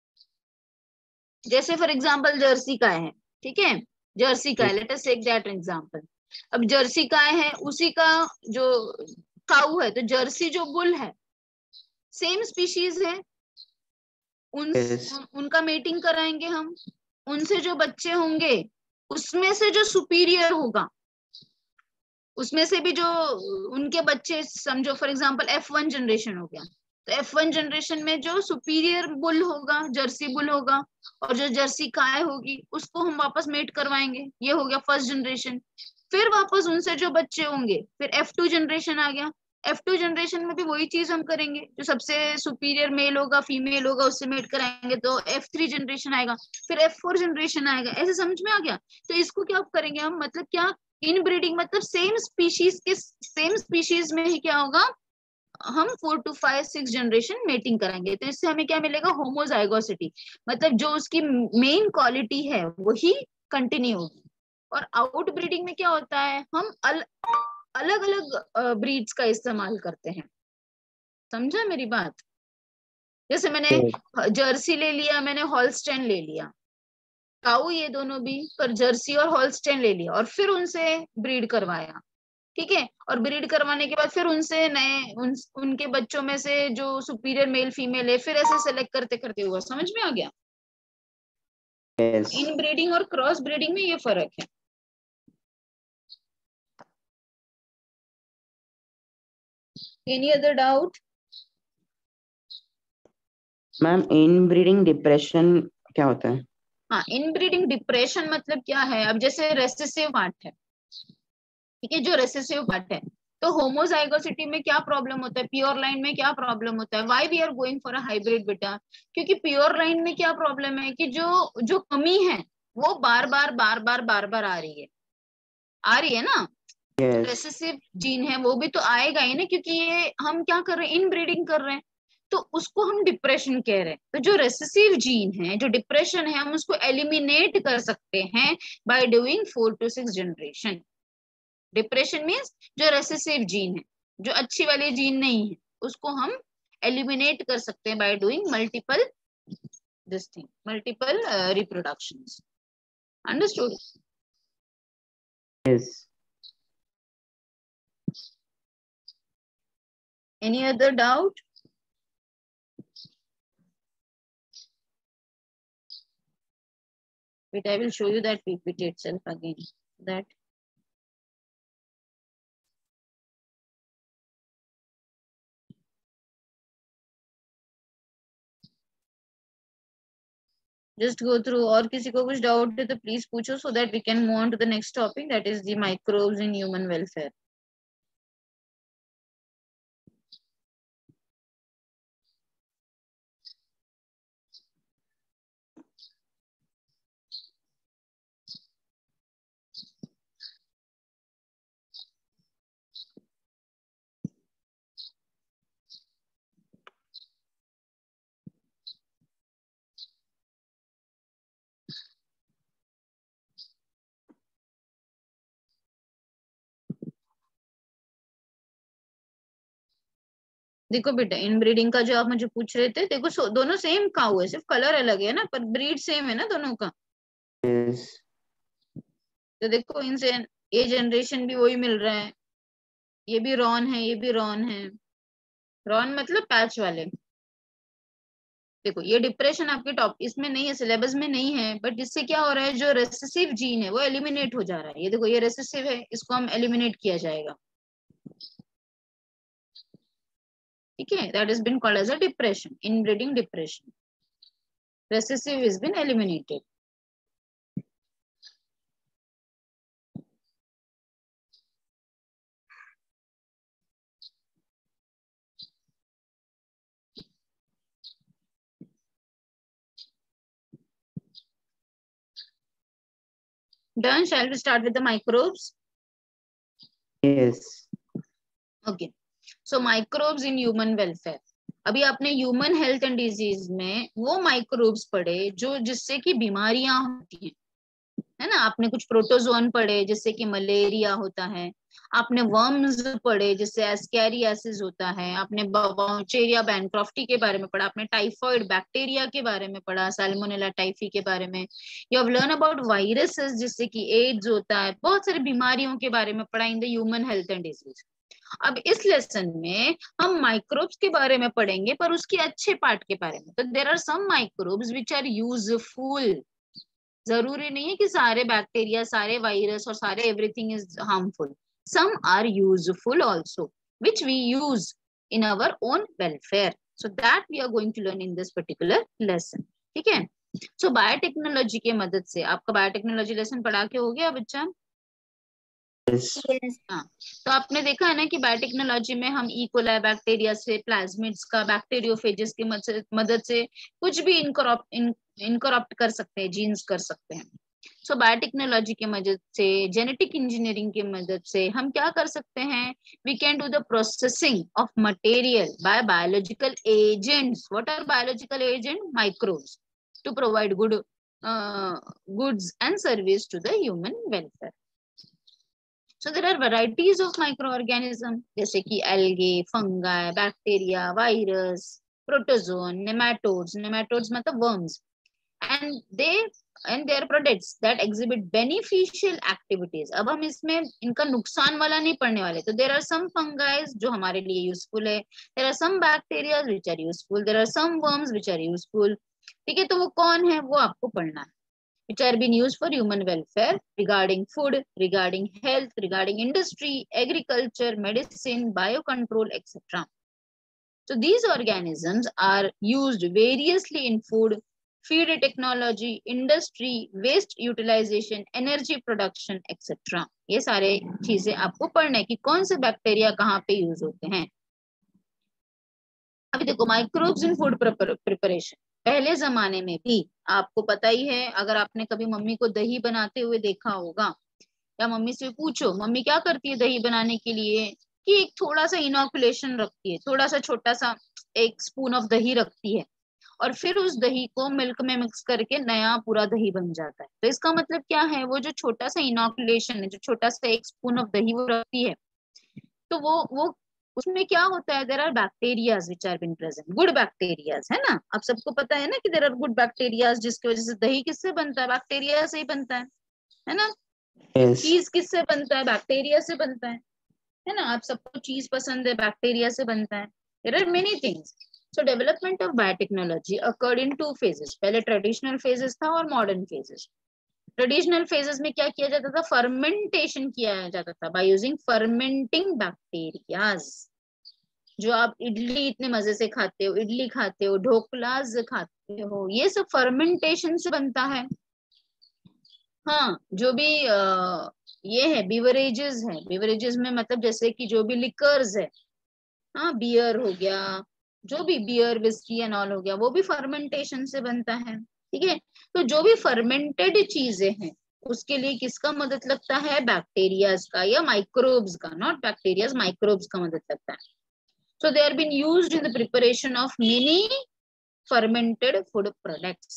जैसे फॉर एग्जांपल जर्सी गाय है, ठीक है, जर्सी गाय, let us take that example. अब जर्सी गाय है, उसी का जो काऊ है, तो जर्सी जो बुल है सेम स्पीशीज है,
Yes.
उनका मेटिंग कराएंगे हम, उनसे जो बच्चे होंगे उसमें से जो सुपीरियर होगा, उसमें से भी जो उनके बच्चे, समझो फॉर एग्जांपल F1 जनरेशन हो गया, तो F1 जनरेशन में जो सुपीरियर बुल होगा, जर्सी बुल होगा, और जो जर्सी गाय होगी उसको हम वापस मेट करवाएंगे। ये हो गया फर्स्ट जनरेशन। फिर वापस उनसे जो बच्चे होंगे, फिर F2 जनरेशन आ गया। F2 जनरेशन में भी वही चीज हम करेंगे, जो सबसे सुपीरियर मेल होगा फीमेल होगा उससे मेट कराएंगे, तो F3 जनरेशन आएगा, फिर F4 जनरेशन आएगा। ऐसे समझ में आ गया? तो इसको क्या करेंगे हम, मतलब क्या, इन ब्रीडिंग मतलब सेम स्पीशीज में ही क्या होगा, हम 4 to 5 6 जनरेशन मेटिंग कराएंगे। तो इससे हमें क्या मिलेगा, होमोजाइगोसिटी, मतलब जो उसकी मेन क्वालिटी है वही कंटिन्यू होगी। और आउट ब्रीडिंग में क्या होता है, हम अलग अलग ब्रीड्स का इस्तेमाल करते हैं। समझा मेरी बात? जैसे मैंने जर्सी ले लिया, मैंने हॉलस्टाइन ले लिया, काऊ ये दोनों भी, पर जर्सी और हॉलस्टाइन ले लिया और फिर उनसे ब्रीड करवाया, ठीक है। और ब्रीड करवाने के बाद फिर उनसे उनके बच्चों में से जो सुपीरियर मेल फीमेल है, फिर ऐसे सेलेक्ट करते करते हुआ। समझ में आ गया?
Yes.
इन ब्रीडिंग और क्रॉस ब्रीडिंग में ये फर्क है। Any other doubt?
Ma'am inbreeding depression क्या होता है?
हाँ, इनब्रीडिंग डिप्रेशन मतलब क्या है, अब जैसे रेसेसिव पार्ट है, ठीक है, जो रेसेसिव पार्ट है, तो होमोजाइगोसिटी में क्या प्रॉब्लम होता है, प्योर लाइन में क्या प्रॉब्लम होता है, why we are going for a hybrid बेटा? क्योंकि प्योर लाइन में क्या प्रॉब्लम है कि जो जो कमी है वो बार बार बार बार बार बार आ रही है ना।
Yes.
रेसेसिव जीन है वो भी तो आएगा ही ना, क्योंकि ये हम क्या कर रहे हैं, इन ब्रीडिंग कर रहे हैं, तो उसको हम डिप्रेशन कह रहे हैं। तो जो रेसेसिव जीन है, जो डिप्रेशन है, हम उसको एलिमिनेट कर सकते हैं by doing 4 to 6 generation. Depression means जो रेसेसिव जीन है, जो अच्छी वाली जीन नहीं है, उसको हम एलिमिनेट कर सकते हैं by doing multiple multiple reproductions. Understood?
Yes.
Any other doubt? Wait, I will show you that PPT itself again. That just go through. और किसी को कुछ डाउट है तो प्लीज पूछो, so that we can move on to the next topic, that is the microbes in human welfare. देखो बेटा, इन breeding का जो आप मुझे पूछ रहे थे, देखो दोनों सेम काऊ है, सिर्फ कलर अलग है ना, पर ब्रीड सेम है ना दोनों का।
Yes.
तो देखो इनसे ये जनरेशन भी वही मिल रहा है, ये भी रॉन है, ये भी रॉन है। रॉन मतलब पैच वाले। देखो ये डिप्रेशन आपके टॉप इसमें नहीं है, सिलेबस में नहीं है, बट इससे क्या हो रहा है, जो रेसेसिव जीन है वो एलिमिनेट हो जा रहा है। ये देखो ये रेसेसिव है, इसको हम एलिमिनेट किया जाएगा, ठीक है। That is been called as a depression, inbreeding depression. Recessive is been eliminated. Done. Shall we start with the microbes?
Yes.
Okay. So microbes in human welfare. अभी आपने ह्यूमन हेल्थ एंड डिजीज में वो microbes पढ़े जो जिससे कि बीमारियां होती हैं, है ना। आपने कुछ प्रोटोजोन पढ़े जिससे कि मलेरिया होता है, आपने वर्म्स पढ़े जिससे एस्कैरियासिस होता है, आपने बाउचेरिया बैनक्रॉफ्टी के बारे में पढ़ा, आपने टाइफॉइड बैक्टीरिया के बारे में पढ़ा, सैल्मोनेला टाइफी के बारे में, you have learn about viruses जिससे कि एड्स होता है, बहुत सारी बीमारियों के बारे में पढ़ा in the human health and disease. अब इस लेसन में हम माइक्रोब्स के बारे में पढ़ेंगे, पर उसके अच्छे पार्ट के बारे में। तो there are some microbes which are useful, जरूरी नहीं है कि सारे बैक्टीरिया, सारे वायरस और सारे everything is harmful. Some are useful also which we use in our own welfare. So that we are going to learn in this particular lesson. ठीक है. सो बायोटेक्नोलॉजी के मदद से, आपका बायोटेक्नोलॉजी लेसन पढ़ा के हो गया बच्चा?
Yes.
Yes.
हाँ, तो आपने देखा है ना कि बायोटेक्नोलॉजी में हम इकोलाई बैक्टीरिया से, प्लाज्मिड्स का, बैक्टीरियोफेजेस की मदद से कुछ भी इनकरप्ट कर सकते हैं, जीन्स कर सकते हैं. सो बायोटेक्नोलॉजी की मदद से, जेनेटिक इंजीनियरिंग की मदद से हम क्या कर सकते हैं? We can do the processing of material by biological agents. What are biological agent? Microbes, to provide goods and service to the human welfare. So there are varieties of microorganisms जैसे कि algae, fungi, bacteria, virus, protozoan, nematodes. Nematodes मतलब worms. And their products that exhibit beneficial activities. अब हम इसमें इनका नुकसान वाला नहीं पढ़ने वाले. तो there are some fungi जो हमारे लिए useful है. There are some bacteria which are useful. There are some worms which are useful. ठीक है, तो वो कौन है वो आपको पढ़ना है. Which are being used for human welfare, regarding food, regarding health, regarding industry, agriculture, medicine, biocontrol, etc. So these organisms are used variously in food, feed technology, industry, waste utilization, energy production, etc. ये सारे चीजें आपको पढ़ना है कि कौन से bacteria कहाँ पे यूज होते हैं. अभी देखो, माइक्रोब्स इन फूड प्रिपरेशन. पहले जमाने में भी आपको पता ही है, अगर आपने कभी मम्मी को दही बनाते हुए देखा होगा, या मम्मी से पूछो मम्मी क्या करती है दही बनाने के लिए, कि एक थोड़ा सा इनोकुलेशन रखती है, थोड़ा सा छोटा सा एक स्पून ऑफ दही रखती है, और फिर उस दही को मिल्क में मिक्स करके नया पूरा दही बन जाता है. तो इसका मतलब क्या है, वो जो छोटा सा इनोकुलेशन है, जो छोटा सा एक स्पून ऑफ दही वो रखती है, तो वो उसमें क्या होता है, there are bacterias which are been present, good bacterias, है ना. आप सबको पता है ना कि देर आर गुड बैक्टीरियाज, जिसकी वजह से दही किससे बनता है? बैक्टीरिया से ही बनता है ना.
Yes.
चीज किससे बनता है? बैक्टीरिया से बनता है ना. आप सबको चीज पसंद है, बैक्टीरिया से बनता है. There are many things. So development of biotechnology occurred in 2 phases. पहले ट्रेडिशनल फेजेस था और मॉडर्न फेजेस. ट्रेडिशनल फेजेस में क्या किया जाता था? फर्मेंटेशन किया जाता था बाय यूजिंग फर्मेंटिंग बैक्टीरियाज. जो आप इडली इतने मजे से खाते हो, इडली खाते हो, ढोकलाज खाते हो, ये सब फर्मेंटेशन से बनता है. हाँ, जो भी ये है बिवरेजेस है, बिवरेजेस में मतलब जैसे कि जो भी लिकर्स है, हाँ, बियर हो गया, जो भी बियर, विस्की एंड ऑल हो गया, वो भी फर्मेंटेशन से बनता है. ठीक है. तो जो भी फर्मेंटेड चीजें हैं उसके लिए किसका मदद लगता है? बैक्टीरियाज का या माइक्रोब्स का. नॉट बैक्टीरियाज, माइक्रोब्स का मदद लगता है. So they are being used in the preparation of many fermented food products.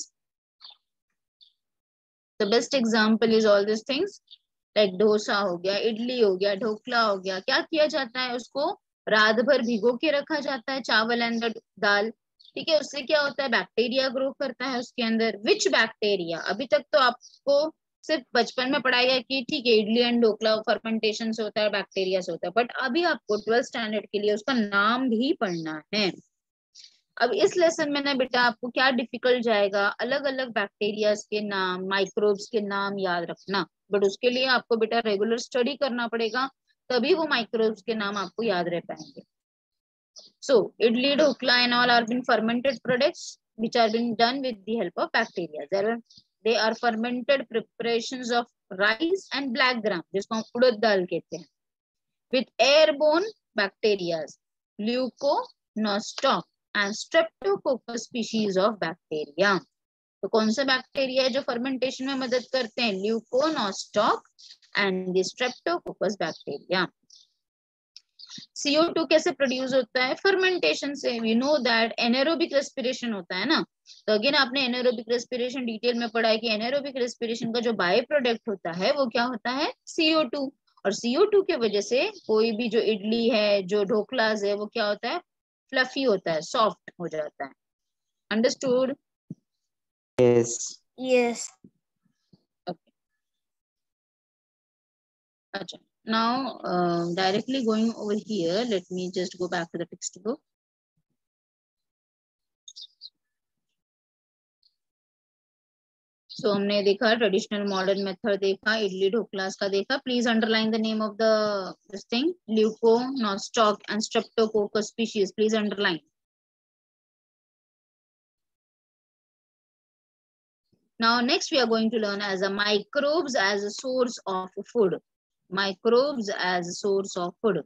The best example is all these things like dosa हो गया, इडली हो गया, ढोकला हो गया. क्या किया जाता है? उसको रात भर भिगो के रखा जाता है, चावल एंड दाल. ठीक है. उससे क्या होता है? बैक्टीरिया ग्रो करता है उसके अंदर. Which bacteria? अभी तक तो आपको सिर्फ बचपन में पढ़ाया गया कि ठीक है इडली एंड ढोकला फर्मेंटेशन से होता है, बैक्टीरिया से होता है, बट अभी आपको 12th स्टैंडर्ड के लिए उसका नाम भी पढ़ना है. अब इस लेसन में ना बेटा आपको क्या डिफिकल्ट जाएगा, अलग अलग बैक्टीरियाज के नाम, माइक्रोब्स के नाम याद रखना. बट उसके लिए आपको बेटा रेगुलर स्टडी करना पड़ेगा, तभी वो माइक्रोब्स के नाम आपको याद रह पाएंगे. So idli, dhokla and all are been fermented products which are being done with the help of bacteria. They are fermented preparations of rice and black gram, जिसको हम उड़द दाल कहते हैं, with airborne bacteria, Leuconostoc and Streptococcus species of bacteria. तो कौन से bacteria है जो fermentation में मदद करते हैं? Leuconostoc and the Streptococcus bacteria. CO2 कैसे प्रोड्यूस होता है? फर्मेंटेशन से. We know that anaerobic respiration होता है ना. तो अगेन आपने एनारोबिक रेस्पिरेशन डिटेल में पढ़ा है कि एनारोबिक रेस्पिरेशन का जो बाय प्रोडक्ट होता है वो क्या होता है? CO2. और CO2 के वजह से कोई भी जो इडली है, जो ढोकलाज है, वो क्या होता है? फ्लफी होता है, सॉफ्ट हो जाता है. अंडरस्टूड?
Yes.
Yes.
Okay. अच्छा. Now, directly going over here, let me just go back to the textbook. So हमने देखा ट्रेडिशनल मॉडर्न मेथड देखा, इडली ढोकलास का देखा. Please underline the name of the this thing, leuconostoc and streptococcus species. Please underline. Now next we are going to learn as a microbes as a source of food. Microbes as a source of food.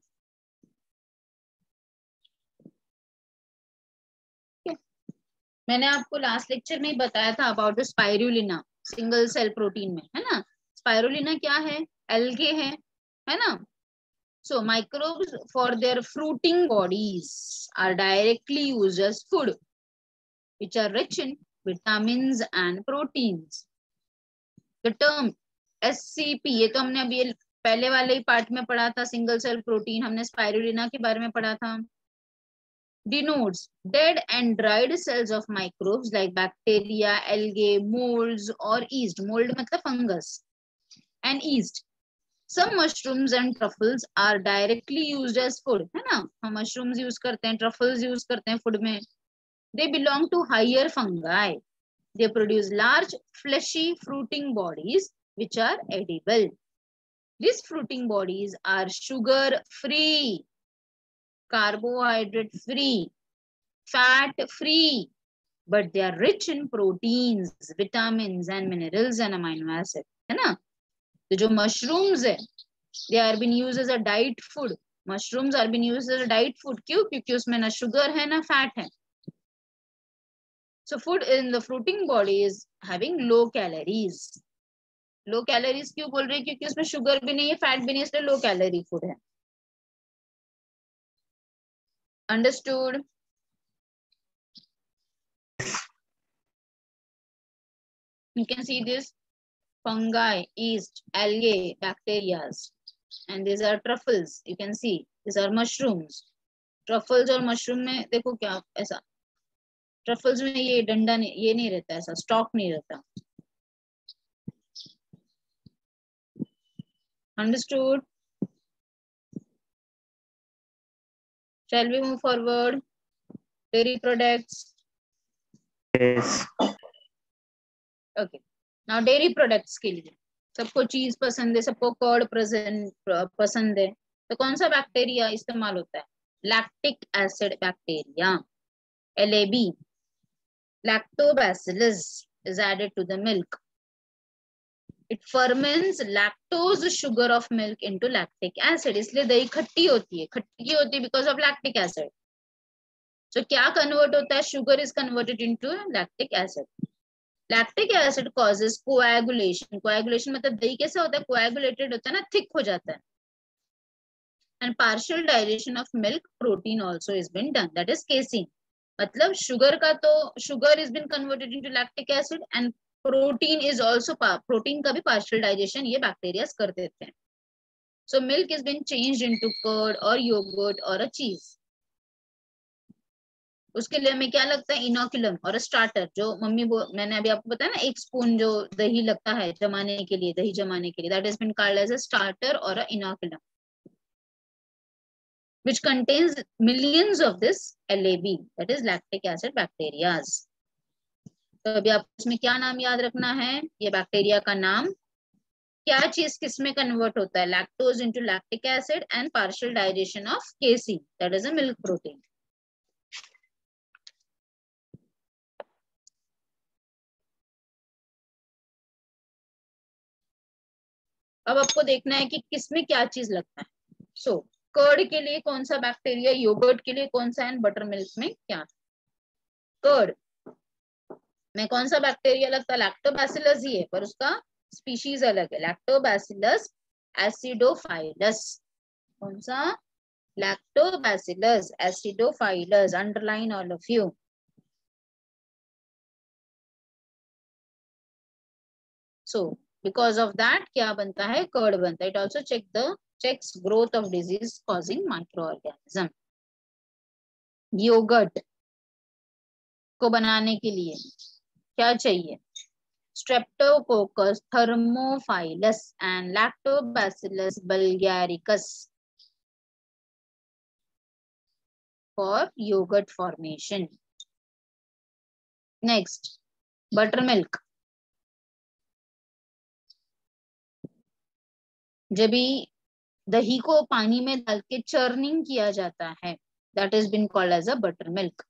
मैंने आपको last lecture में ही बताया था about the spirulina, single cell protein में, है ना. Spirulina क्या है? एल्गे है ना. So microbes for their fruiting bodies are directly used as food which are rich in vitamins and proteins. The term SCP, ये तो हमने अभी पहले वाले ही पार्ट में पढ़ा था, सिंगल सेल प्रोटीन, हमने स्पाइरुलिना के बारे में पढ़ा था. denotes dead and dried cells of microbes like bacteria, algae, molds or yeast. Mold मतलब fungus and yeast. Some mushrooms and truffles are directly used as food, है ना. हम mushrooms use करते हैं, truffles use करते हैं food में. They belong to higher fungi. They produce large fleshy fruiting bodies which are edible. These fruiting bodies are sugar free, carbohydrate free, fat free, but they are rich in proteins, vitamins and minerals and amino acids, है ना. तो जो mushrooms है, they are being used as a diet food. Mushrooms are being used as a diet food. क्यों? क्योंकि उसमें ना sugar है ना fat है. So food in the fruiting body is having low calories. Low calories क्यों बोल रहे हैं? क्योंकि उसमें sugar भी नहीं है, fat भी नहीं है, इसलिए low calorie food है. Understood? You can see this fungi, yeast, algae, bacteria, and these are truffles. You can see these are mushrooms. Truffles और mushroom में देखो क्या ऐसा, truffles में ये डंडा नहीं, ये नहीं रहता, ऐसा stalk नहीं रहता. Understood? Shall we move forward? Dairy products.
Yes.
Okay. Now dairy products के लिए सबको चीज पसंद है, सबको कर्ड पसंद है, तो कौन सा बैक्टीरिया इस्तेमाल होता है? Lactic acid bacteria, LAB. Lactobacillus is added to the milk. It ferments lactose sugar of milk into lactic acid. इसलिए दही खट्टी होती है, खट्टी होती है because of lactic acid. So क्या convert होता है? Sugar is converted into lactic acid. Lactic acid causes coagulation. Coagulation मतलब दही कैसा होता है? Coagulated होता है ना, thick हो जाता है. And partial digestion of milk protein also is been done. That is casein. मतलब sugar का तो sugar is been converted into lactic acid and protein is also protein का भी partial digestion ये bacteria कर देते हैं. So milk is been changed into curd or yogurt or a cheese. उसके लिए हमें क्या लगता है? इनोकुलम और स्टार्टर. जो मैंने अभी आपको बताया ना, 1 स्पून जो दही लगता है जमाने के लिए, दही जमाने के लिए, that is been called as a starter और a inoculum which contains millions of this LAB, that is lactic acid bacteria. तो अभी आप इसमें क्या नाम याद रखना है? ये बैक्टीरिया का नाम. क्या चीज किस में कन्वर्ट होता है? Lactose into lactic acid and partial digestion of casein, that is a milk protein. अब आपको देखना है कि किसमें क्या चीज लगता है. सो कर्ड के लिए कौन सा बैक्टीरिया, योगर्ट के लिए कौन सा, एंड बटर मिल्क में क्या? कर्ड में कौन सा बैक्टीरिया लगता है? लैक्टोबैसिलस ही है, पर उसका स्पीशीज अलग है. Lactobacillus acidophilus. कौन सा? Lactobacillus acidophilus. Underline all of you. So because of that क्या बनता है? कर्ड बनता है. It also checks growth of disease causing microorganism. Yoghurt को बनाने के लिए क्या चाहिए? Streptococcus thermophilus and Lactobacillus bulgaricus for yogurt formation. Next, buttermilk. जब भी दही को पानी में डाल के चर्निंग किया जाता है, that is been called as a buttermilk.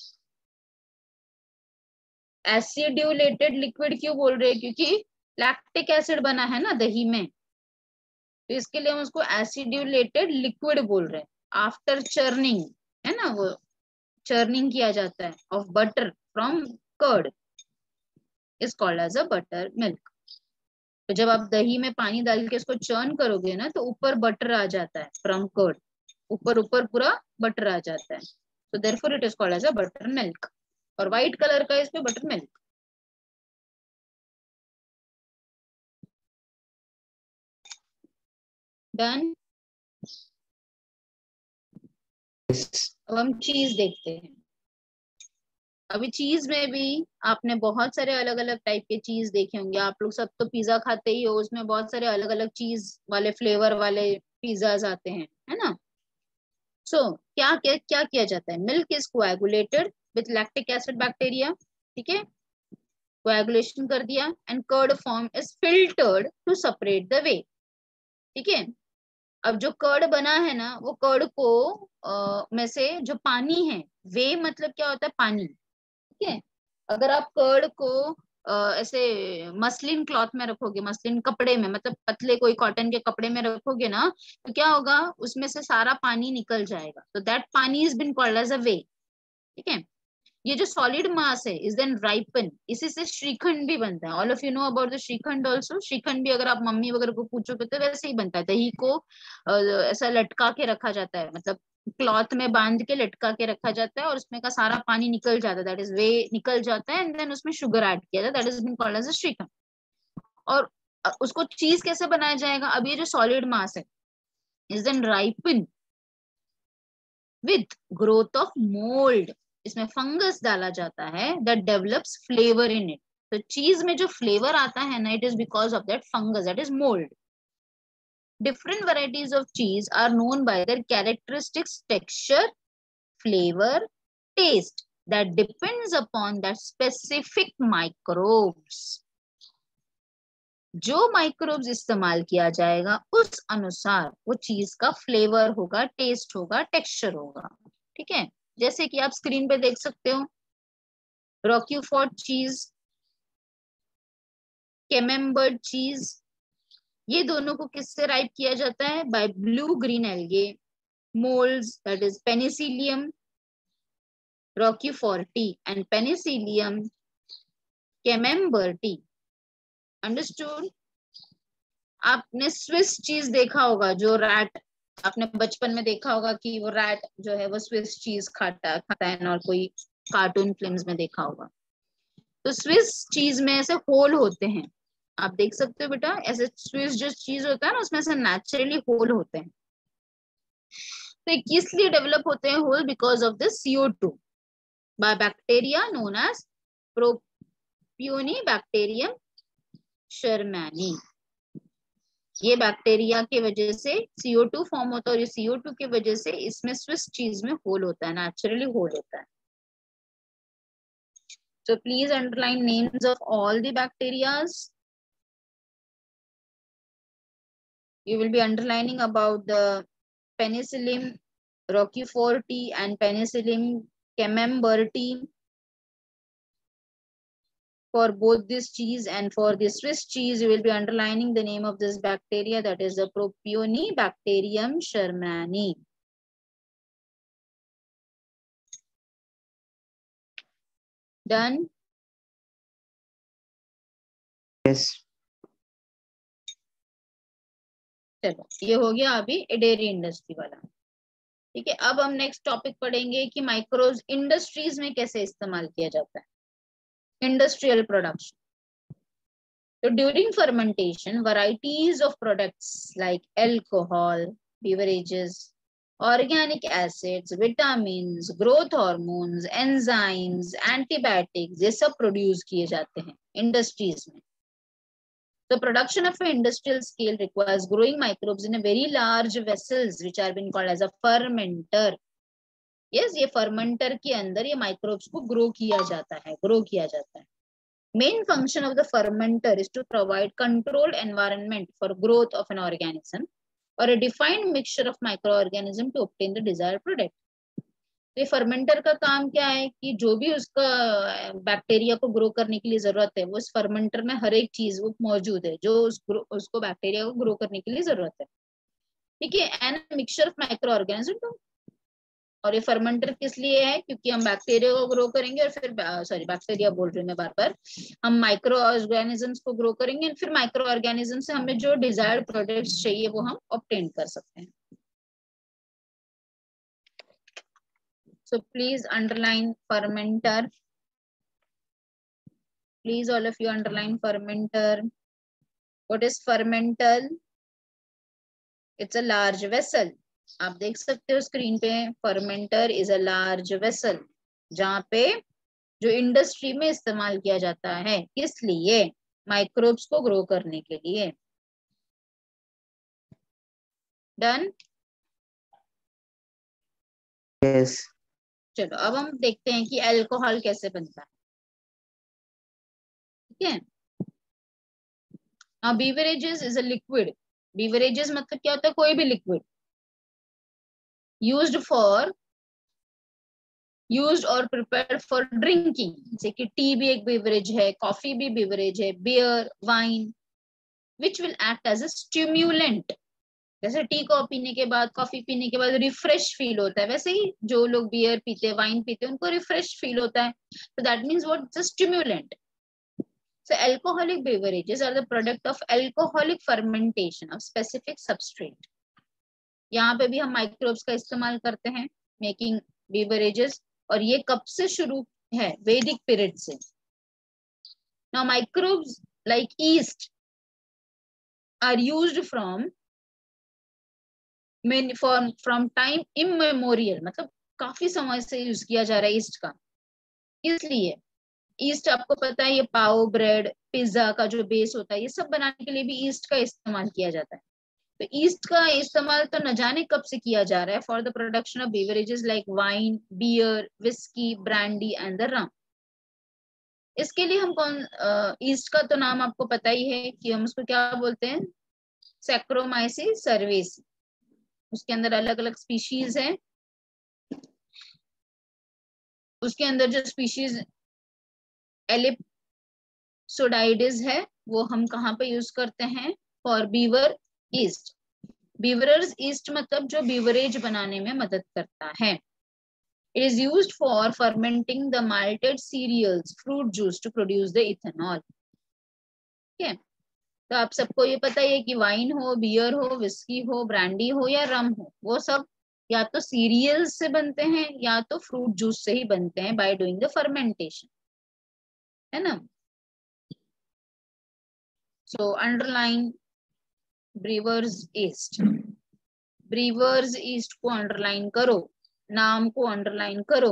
Acidulated liquid क्यों बोल रहे हैं? क्योंकि लैक्टिक एसिड बना है ना दही में, तो इसके लिए हम उसको एसिड्यूलेटेड लिक्विड बोल रहे हैं। आफ्टर चर्निंग, है ना, वो चर्निंग किया जाता है of butter from curd is called as a buttermilk. तो जब आप दही में पानी डाल के इसको चर्न करोगे ना, तो ऊपर बटर आ जाता है फ्रॉम कर्ड, ऊपर ऊपर पूरा बटर आ जाता है, so therefore it is called as a buttermilk। और व्हाइट कलर का इस पे बटर मिल्क। डन। अब हम चीज देखते हैं। अभी चीज में भी आपने बहुत सारे अलग अलग टाइप के चीज देखे होंगे। आप लोग सब तो पिज्जा खाते ही हो, उसमें बहुत सारे अलग अलग चीज वाले फ्लेवर वाले पिज्जाज आते हैं, है ना। सो क्या क्या क्या किया जाता है? Milk is coagulated with lactic acid bacteria, ठीक है, कोएगुलेशन कर दिया, and curd form is filtered to separate the whey, ठीक है। अब जो कर्ड बना है ना, वो कर्ड को में से जो पानी है, वे मतलब क्या होता है? पानी, ठीक है। अगर आप कर्ड को ऐसे मसलिन क्लॉथ में रखोगे, मसलिन कपड़े में, मतलब पतले कोई कॉटन के कपड़े में रखोगे ना, तो क्या होगा? उसमें से सारा पानी निकल जाएगा, तो that pani is been called as a whey, ठीक है। ये जो सॉलिड मास है इज देन राइपन, इसी से श्रीखंड भी बनता है। All of you know about the shrikhand also. Shrikhand भी अगर आप मम्मी वगैरह को पूछोगे तो वैसे ही बनता है। दही को ऐसा लटका के रखा जाता है, मतलब क्लॉथ में बांध के लटका के रखा जाता है, और उसमें का सारा पानी निकल जाता है, दैट इज वे निकल जाता है, एंड देन उसमें शुगर ऐड किया जाता है, that is been called as a shrikhand. और उसको चीज कैसे बनाया जाएगा? अब ये जो सॉलिड मास है is then ripen with growth of mould, इसमें फंगस डाला जाता है, that develops flavour in it. तो चीज में जो फ्लेवर आता है ना, it is because of that fungus, that is mould. Different varieties of cheese are known by their characteristics, texture, flavor, taste that depends upon that specific microbes. जो microbes इस्तेमाल किया जाएगा उस अनुसार वो चीज का फ्लेवर होगा, टेस्ट होगा, टेक्सचर होगा, ठीक है। जैसे कि आप स्क्रीन पे देख सकते हो, रॉक्यूफोर्ट चीज, कैमेम्बर्ट चीज, ये दोनों को किससे राइप किया जाता है? By blue green algae molds, that is penicillium roqueforti and penicillium camemberti। Understood. आपने स्विस चीज देखा होगा, जो रैट, आपने बचपन में देखा होगा कि वो रैट जो है वो स्विस चीज खाता है, और कोई कार्टून फिल्म्स में देखा होगा। तो स्विस चीज में ऐसे होल होते हैं, आप देख सकते हो बेटा, ऐसे स्विस जो चीज होता है ना, उसमें से नेचुरली होल होते हैं। तो ये किस लिए डेवलप होते हैं hole? Because of the CO2 by bacteria known as Propionibacterium shermani। ये बैक्टीरिया की वजह से CO2 फॉर्म होता है, और ये CO2 की वजह से इसमें स्विस चीज में होल होता है, नेचुरली होल होता है। So please underline names of all the bacterias. You will be underlining about the Penicillium roqueforti and Penicillium camemberti. For both this cheese and for the Swiss cheese, you will be underlining the name of this bacteria, that is the Propionibacterium shermani. Done?
Yes.
चलो, ये हो गया अभी dairy industry वाला, ठीक है। अब हम नेक्स्ट टॉपिक पढ़ेंगे कि माइक्रोब्स इंडस्ट्रीज में कैसे इस्तेमाल किया जाता है, industrial production. So during fermentation, varieties of products like alcohol, beverages, organic acids, vitamins, growth hormones, enzymes, antibiotics, ये सब प्रोड्यूस किए जाते हैं इंडस्ट्रीज में। The production of an industrial scale requires growing microbes in a very large vessels, which are been called as a fermenter. Yes, ये fermenter के अंदर ये microbes को grow किया जाता है, grow किया जाता है। Main function of the fermenter is to provide controlled environment for growth of an organism or a defined mixture of microorganism to obtain the desired product. तो फर्मेंटर का काम क्या है कि जो भी उसका बैक्टीरिया को ग्रो करने के लिए जरूरत है वो इस फर्मेंटर में हर एक चीज वो मौजूद है जो उसको बैक्टीरिया को ग्रो करने के लिए जरूरत है, ठीक है, and mixture of micro organism. और ये फर्मेंटर किस लिए है? क्योंकि हम बैक्टीरिया को ग्रो करेंगे और फिर बैक्टीरिया बोल रही हूँ मैं बार बार, हम माइक्रो ऑर्गेनिजम्स को ग्रो करेंगे, फिर माइक्रो ऑर्गेनिज्म से हमें जो डिजायर्ड प्रोडक्ट्स चाहिए वो हम ऑब्टेन कर सकते हैं। So please underline fermenter. Please all of you underline fermenter. What is fermental? It's a large vessel. आप देख सकते हो स्क्रीन पे, fermenter is a large vessel, जहाँ पे जो इंडस्ट्री में इस्तेमाल किया जाता है, किस लिए? माइक्रोब्स को ग्रो करने के लिए। डन?
Yes.
चलो अब हम देखते हैं कि अल्कोहल कैसे बनता है, ठीक है। Now beverages is a liquid. Beverages मतलब क्या होता है? कोई भी liquid used or prepared for drinking, जैसे कि टी भी एक बेवरेज है, कॉफी भी बेवरेज है, beer, wine, which will act as a stimulant. जैसे टी को पीने के बाद, कॉफी पीने के बाद रिफ्रेश फील होता है, वैसे ही जो लोग बियर पीते हैं, वाइन पीते हैं, उनको रिफ्रेश फील होता है। So that means what? It's a stimulant. So alcoholic beverages are the product of alcoholic fermentation of specific substrate. यहाँ पे भी हम माइक्रोब्स का इस्तेमाल करते हैं मेकिंग बेवरेजेस, और ये कब से शुरू है? वैदिक पीरियड से। Now microbes like yeast are used from time immemorial, मतलब काफी समय से यूज किया जा रहा है ईस्ट का। इसलिए ईस्ट आपको पता है, ये पाव, ब्रेड, पिज्जा का जो बेस होता है, ये सब बनाने के लिए भी ईस्ट का इस्तेमाल किया जाता है। तो ईस्ट का इस्तेमाल तो न जाने कब से किया जा रहा है for the production of beverages like wine, beer, whisky, brandy and the rum. इसके लिए हम ईस्ट का तो नाम आपको पता ही है कि हम उसको क्या बोलते हैं? Saccharomyces cerevisiae. उसके अंदर अलग अलग स्पीशीज है, उसके अंदर जो स्पीशीज एलिप्सोडाइडिस है वो हम कहाँ पे यूज करते हैं? For brewer yeast. Brewer's yeast मतलब जो बीवरेज बनाने में मदद करता है। It is used for fermenting the malted cereals, fruit juice to produce the ethanol. ठीक है, तो आप सबको ये पता ही है कि वाइन हो, बियर हो, विस्की हो, ब्रांडी हो या रम हो, वो सब या तो सीरियल्स से बनते हैं या तो फ्रूट जूस से ही बनते हैं बाय डूइंग द फर्मेंटेशन, है ना। So underline brewer's yeast. Brewer's yeast को अंडरलाइन करो, नाम को अंडरलाइन करो।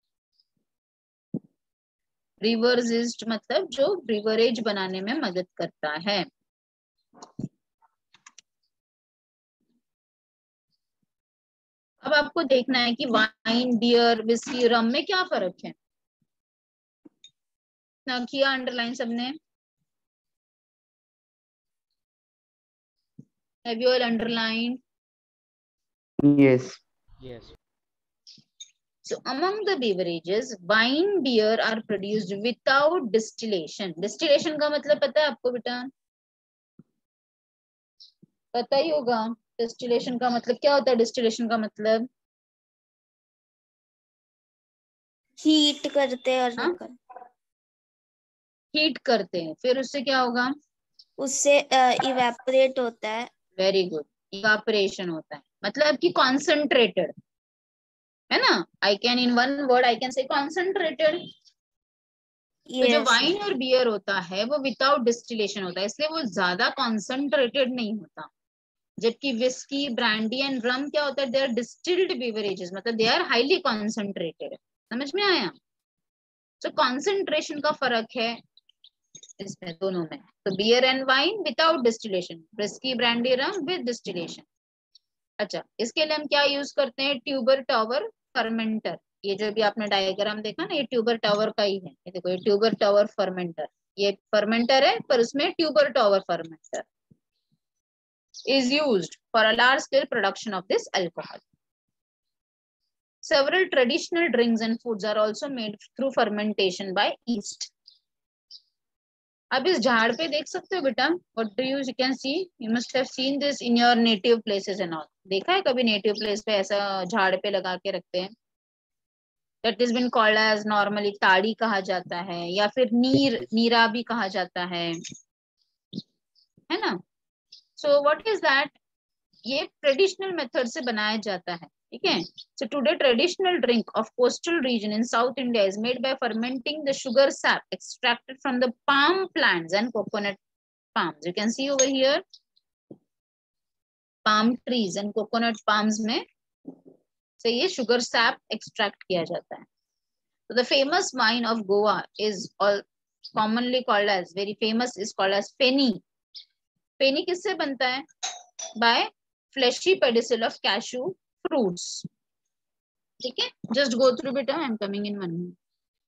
ब्रीवर्स ईस्ट मतलब जो ब्रीवरेज बनाने में मदद करता है। अब आपको देखना है कि वाइन, बियर, विस्की, रम में क्या फर्क है ना। किया अंडरलाइन सबने? Have you all underlined?
Yes.
Yes.
So among the beverages, wine, beer are produced without distillation. Distillation का मतलब पता है आपको बेटा? पता ही होगा डिस्टिलेशन का मतलब क्या होता है। डिस्टिलेशन का मतलब
हीट करते हैं और
हाँ? हीट करते हैं, फिर उससे क्या होगा?
उससे इवेपोरेट होता है।
वेरी गुड, इवापोरेशन होता है, मतलब कि कॉन्सेंट्रेटेड, है ना। I can in one word I can say concentrated. तो जो वाइन और बियर होता है वो विदाउट डिस्टिलेशन होता है, इसलिए वो ज्यादा कॉन्सेंट्रेटेड नहीं होता। जबकि विस्की, ब्रांडी एंड रम क्या होता है? दे आर डिस्टिल्ड बेवरेजेस, मतलब दे आर हाईली कॉन्सेंट्रेटेड। समझ में आया? तो कॉन्सेंट्रेशन का फर्क है इसमें दोनों में। तो beer and wine without distillation, whisky, brandy, rum with distillation. अच्छा, इसके लिए हम क्या यूज करते हैं? Tuber tower fermenter. ये जो भी आपने डायग्राम देखा ना, ये ट्यूबर टावर का ही है। ये देखो, ये ट्यूबर टावर फर्मेंटर, ये फर्मेंटर है पर उसमें tuber tower fermenter is used for a large scale production of this alcohol. Several traditional drinks and foods are also made through fermentation by yeast. अब इस झाड़ पे देख सकते हो बेटा, what do you can see? You must have seen this in your native places and all. देखा है कभी नेटिव प्लेस पे ऐसा झाड़ पे लगा के रखते हैं? That has been called as normally ताड़ी कहा जाता है या फिर नीरा भी कहा जाता है ना? So what is that? ये ट्रेडिशनल मेथड से बनाया जाता है, ठीक है. So today traditional drink of coastal region in South India is made by fermenting the sugar sap extracted from the palm plants and coconut palms. You can see over here palm trees and coconut palms में से ये sugar sap extract किया जाता है. So the famous wine of Goa is all commonly called as, very famous is called as Feni. Feni किससे बनता है? By fleshy pedicel of cashew fruits. ठीक है, just go through beta. I am coming in 1 minute.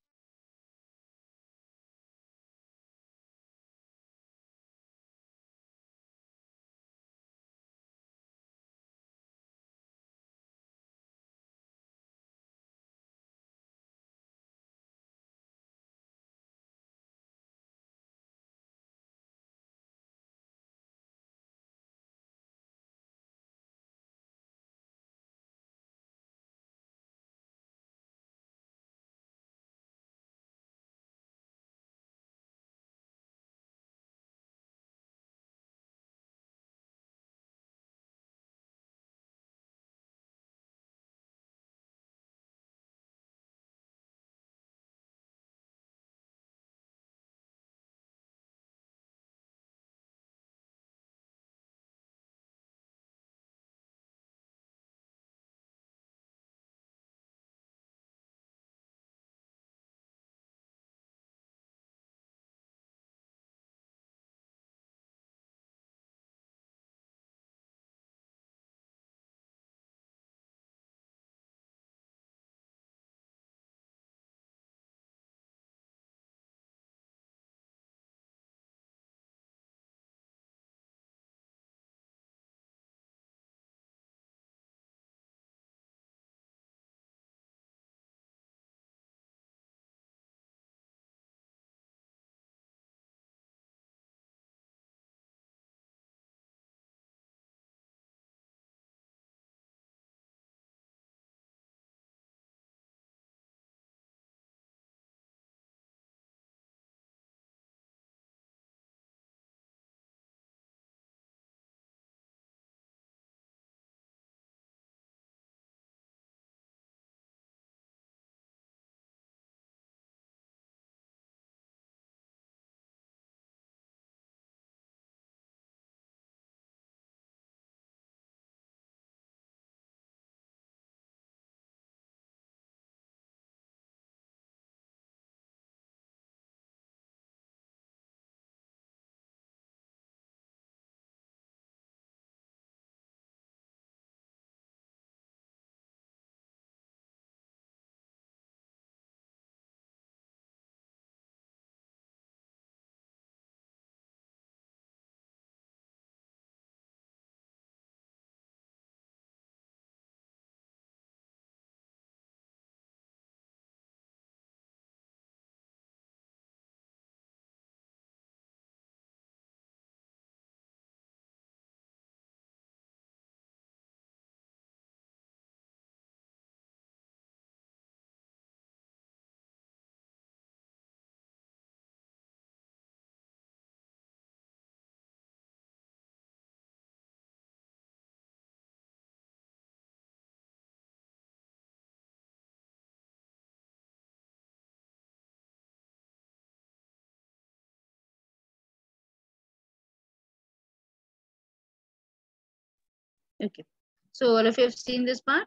Okay, so all of you have seen this part.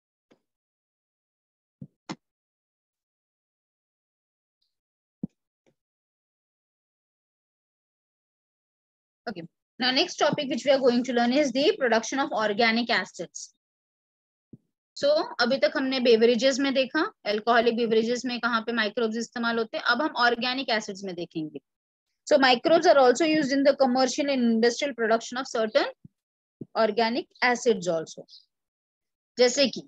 Okay, now next topic which we are going to learn is the production of organic acids. So अभी तक हमने beverages में देखा, alcoholic beverages में कहाँ पे microbes इस्तेमाल होते हैं. अब हम ऑर्गेनिक एसिड्स में देखेंगे. So microbes are also used in the commercial and industrial production of certain organic acids also. जैसे कि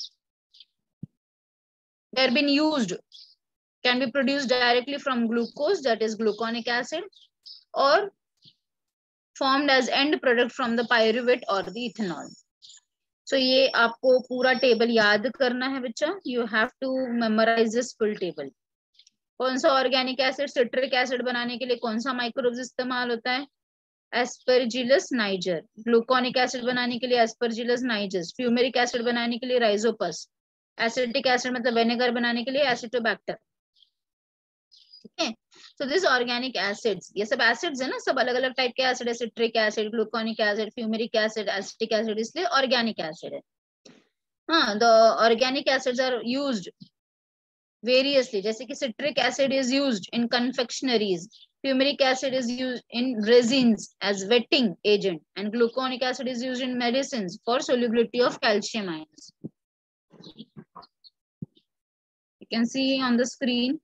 they are being used, can be produced directly from glucose, that is gluconic acid, or formed as end product from the pyruvate or the ethanol. So ये आपको पूरा table याद करना है बच्चा. You have to memorize this full table. कौन सा organic acid, citric acid बनाने के लिए कौन सा माइक्रोब्स इस्तेमाल होता है? Aspergillus niger. ग्लूकोनिक एसिड बनाने के लिए एस्परजिलस नाइजस. फ्यूमेरिक एसिड बनाने के लिए राइजोपस. एसिटिक एसिड मतलब विनेगर बनाने के लिए एसिटोबैक्टर. ठीक है. सो दिस ऑर्गेनिक एसिड्स, ये सब एसिड्स है ना, सब अलग अलग टाइप के एसिड है. Citric acid, gluconic acid, fumaric acid, acetic acid, इसलिए ऑर्गेनिक एसिड है. हाँ, the organic acids are used variously. जैसे कि citric acid is used in confectionaries, fumaric acid is used in resins as wetting agent, and gluconic acid is used in medicines for solubility of calcium ions. You can see on the screen,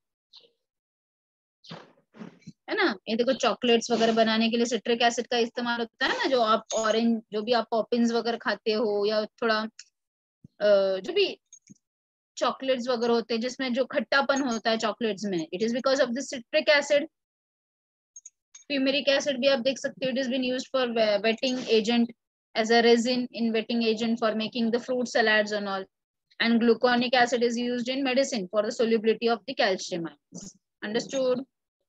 है ना. ये देखो chocolates वगैरह बनाने के लिए citric acid का इस्तेमाल होता है ना. जो आप ऑरेंज, जो भी आप पॉपिंस वगैरह खाते हो, या थोड़ा जो भी चॉकलेट्स वगैरह होते हैं जिसमें जो खट्टापन होता है चॉकलेट्स में, it is because of the citric acid. Fumaric acid भी आप देख सकते हो, it is been used for wetting agent as a resin in wetting agent for making the fruit salads and all. And gluconic acid is used in medicine for the solubility of the calcium ions. Understood?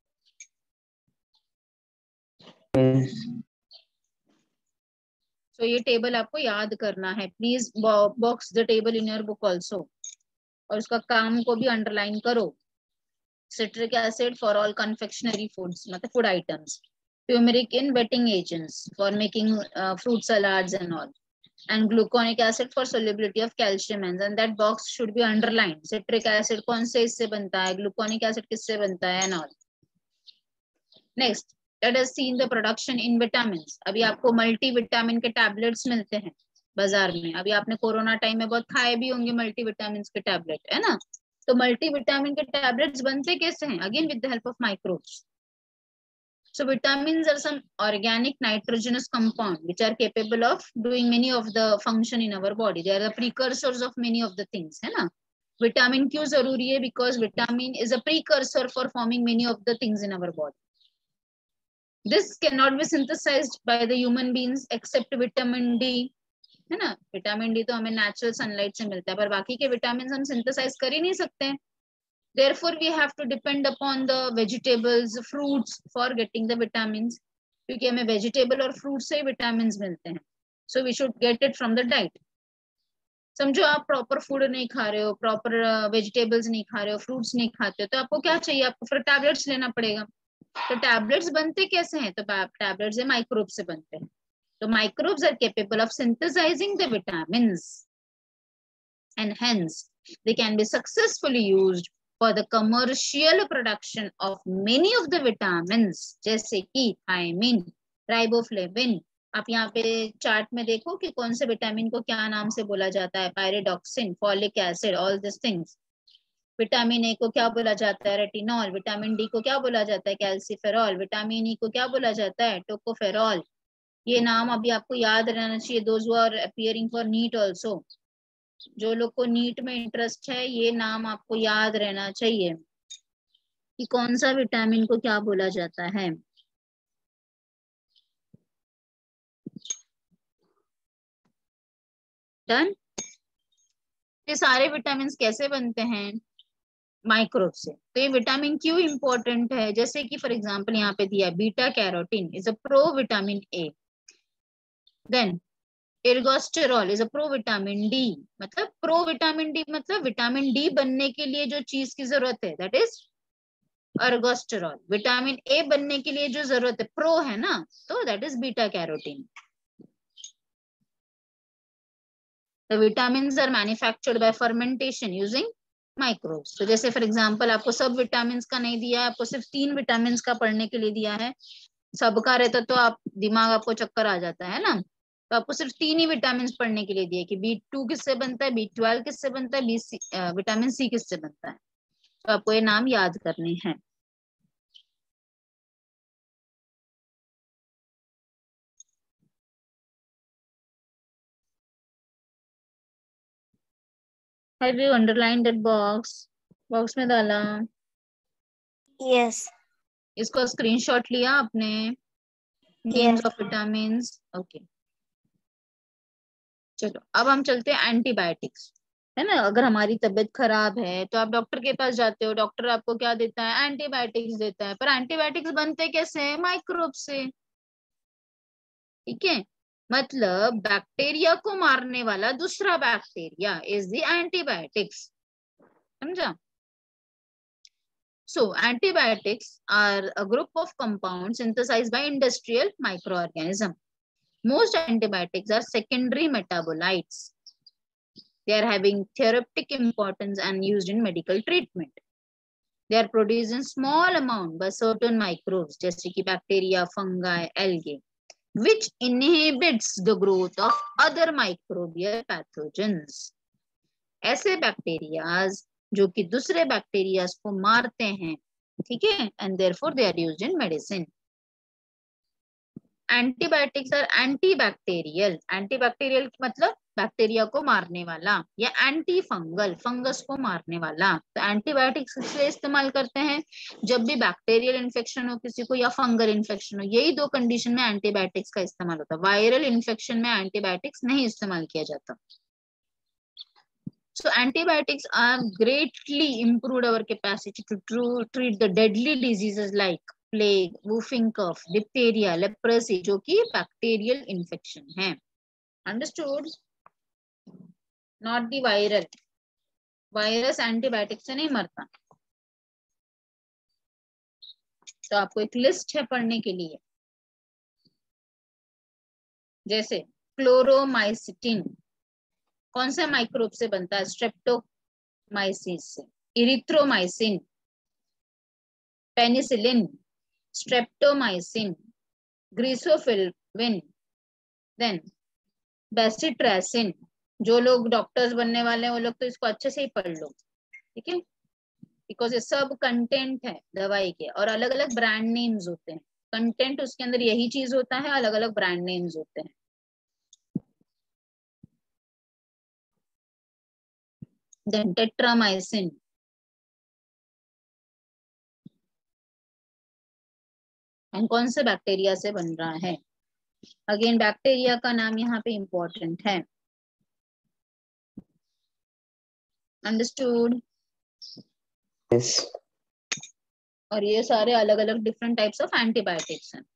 So ये table आपको याद करना है. Please box the table in your book also, और उसका काम को भी अंडरलाइन करो. Citric acid for all confectionery foods, मतलब food items. Fumaric in wetting agents for making fruit salads and all. And gluconic acid for solubility of calcium ions, and that box should be underline. Citric acid कौन से इससे बनता है, gluconic acid किससे बनता है, and all. Next, let us see in the production in vitamins. अभी आपको मल्टी विटामिन के टैबलेट्स मिलते हैं बाजार में. अभी आपने कोरोना टाइम में बहुत खाए भी होंगे मल्टी विटामिन के टैबलेट, है ना. तो मल्टी विटामिन के टैबलेट्स बनते कैसे हैं? Again with the help of microbes. So vitamins are some organic nitrogenous compound which are capable of doing many of the function in our body. They are the precursors of many of the things, है ना. Vitamin क्यों जरूरी है? Because vitamin is a precursor for forming many of the things in our body. This cannot be synthesized by the human beings except vitamin D, है ना. Vitamin D तो हमें natural sunlight से मिलता है, पर बाकी के विटामिन हम सिंथेसाइज कर ही नहीं सकते. Therefore we have to depend upon the vegetables, fruits for getting the vitamins, क्योंकि हमें वेजिटेबल और फ्रूट से ही विटामिन मिलते हैं. So we should get it from the diet. समझो आप प्रॉपर फूड नहीं खा रहे हो, प्रॉपर वेजिटेबल्स नहीं खा रहे हो, फ्रूट्स नहीं खाते हो, तो आपको क्या चाहिए? आपको फिर टैबलेट्स लेना पड़ेगा. तो टैबलेट्स बनते कैसे हैं? तो टैबलेट्स माइक्रोब से बनते हैं. So microbes are capable of synthesizing the vitamins, and hence they can be successfully used for the commercial production of many of the vitamins, जैसे कि थायमिन, राइबोफ्लेविन. आप यहाँ पे चार्ट में देखो कि कौन से विटामिन को क्या नाम से बोला जाता है. Pyridoxine, folic acid, all this things. Vitamin A को क्या बोला जाता है? रेटिनॉल. विटामिन डी को क्या बोला जाता है? कैल्सीफेरॉल. विटामिन ई को क्या बोला जाता है? टोकोफेरॉल. ये नाम अभी आपको याद रहना चाहिए. Those who are appearing for NEET also, जो लोग को नीट में इंटरेस्ट है, ये नाम आपको याद रहना चाहिए कि कौन सा विटामिन को क्या बोला जाता है. डन. ये सारे विटामिन कैसे बनते हैं? माइक्रोब से. तो ये विटामिन क्यों इंपॉर्टेंट है? जैसे कि फॉर एग्जांपल यहाँ पे दिया, beta carotene is a pro vitamin A. Then ergosterol is a pro vitamin D. मतलब प्रो विटामिन डी मतलब विटामिन डी बनने के लिए जो चीज की जरूरत है, that is ergosterol. Vitamin A बनने के लिए जो जरूरत है, प्रो है ना, तो that is beta carotene. The vitamins are manufactured by fermentation using microbes. तो जैसे फॉर एग्जांपल आपको सब विटामिन का नहीं दिया है, आपको सिर्फ 3 विटामिन का पढ़ने के लिए दिया है. सबका रहता तो आप दिमाग आपको चक्कर आ जाता है ना. तो आपको सिर्फ 3 ही विटामिन पढ़ने के लिए दिए कि B2 किससे बनता है, B12 किससे बनता है, विटामिन सी किससे बनता है. तो आपको ये नाम याद करने हैं. Have you underline that box में डाला?
यस।
इसको स्क्रीनशॉट लिया आपने? Names of vitamins. ओके, चलो अब हम चलते हैं एंटीबायोटिक्स, है ना। अगर हमारी तबीयत खराब है तो आप डॉक्टर के पास जाते हो, डॉक्टर आपको क्या देता है? एंटीबायोटिक्स देता है। पर एंटीबायोटिक्स बनते कैसे हैं? माइक्रोब से, ठीक है। मतलब बैक्टीरिया को मारने वाला दूसरा बैक्टीरिया इज द एंटीबायोटिक्स, समझा? So antibiotics are a group of compounds synthesized by industrial microorganism. Most antibiotics are secondary metabolites. They are having therapeutic importance and used in medical treatment. They are produced in small amount by certain microbes, जैसे कि bacteria, fungi, algae, which inhibits the growth of other microbial pathogens. ऐसे bacterias जो कि दूसरे bacterias को मारते हैं, ठीक है, and therefore they are used in medicine. Antibiotics are antibacterial. Antibacterial मतलब बैक्टीरिया को मारने वाला, या एंटी फंगल, फंगस को मारने वाला. तो एंटीबायोटिक्स इसलिए इस्तेमाल करते हैं जब भी बैक्टीरियल इन्फेक्शन हो किसी को या फंगल इन्फेक्शन हो. यही दो कंडीशन में एंटीबायोटिक्स का इस्तेमाल होता है. वायरल इन्फेक्शन में एंटीबायोटिक्स नहीं इस्तेमाल किया जाता. So antibiotics have greatly improved our capacity to treat the deadly diseases like plague, whooping cough, diphtheria, leprosy, जो कि bacterial infection है. Understood? Not the viral. Virus antibiotic से नहीं मरता. तो आपको एक लिस्ट है पढ़ने के लिए, जैसे क्लोरोमाइसिटिन कौन से माइक्रोब से बनता है? स्ट्रेप्टोमाइसिस से. Erythromycin, penicillin, streptomycin, griseofulvin, then bacitracin. जो लोग डॉक्टर्स बनने वाले हैं वो लोग तो इसको अच्छे से ही पढ़ लो, ठीक है, बिकॉज ये सब कंटेंट है दवाई के, और अलग अलग ब्रांड नेम्स होते हैं. कंटेंट उसके अंदर यही चीज होता है, अलग अलग ब्रांड नेम्स होते हैं. Then tetramycin, एंड कौन से बैक्टीरिया से बन रहा है? अगेन बैक्टीरिया का नाम यहाँ पे इंपॉर्टेंट है. अंडरस्टूड?
Yes.
और ये सारे अलग अलग डिफरेंट टाइप्स ऑफ एंटीबायोटिक्स हैं.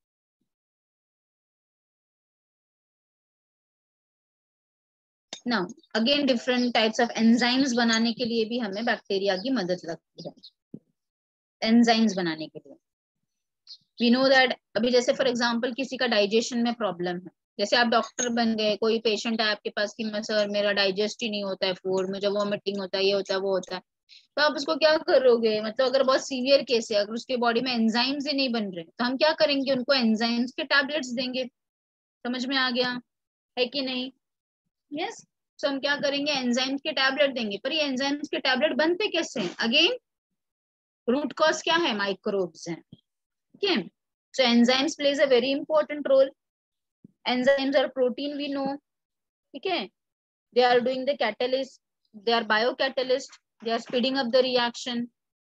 Now again different types of enzymes बनाने के लिए भी हमें बैक्टीरिया की मदद लगती है. एंजाइम्स बनाने के लिए वी नो दैट, अभी जैसे फॉर एग्जांपल किसी का डाइजेशन में प्रॉब्लम है, जैसे आप डॉक्टर बन गए, कोई पेशेंट है आपके पास कि सर मेरा डाइजेस्ट ही नहीं होता है फूड, मुझे वॉमिटिंग होता है, ये होता है, वो होता है, तो आप उसको क्या करोगे? मतलब अगर बहुत सीवियर केस है, अगर उसके बॉडी में एंजाइम्स ही नहीं बन रहे, तो हम क्या करेंगे? उनको एंजाइम्स के टैबलेट्स देंगे. समझ में आ गया है कि नहीं? यस. तो हम क्या करेंगे? एंजाइम्स के टैबलेट देंगे. पर ये एंजाइम्स के टैबलेट बनते कैसे हैं? अगेन रूट कॉज क्या है? माइक्रोब्स हैं. ठीक है. So enzymes plays a very important role. Enzymes are protein, we know. ठीक है. They are doing the catalyst. They are biocatalyst. They are speeding up the reaction.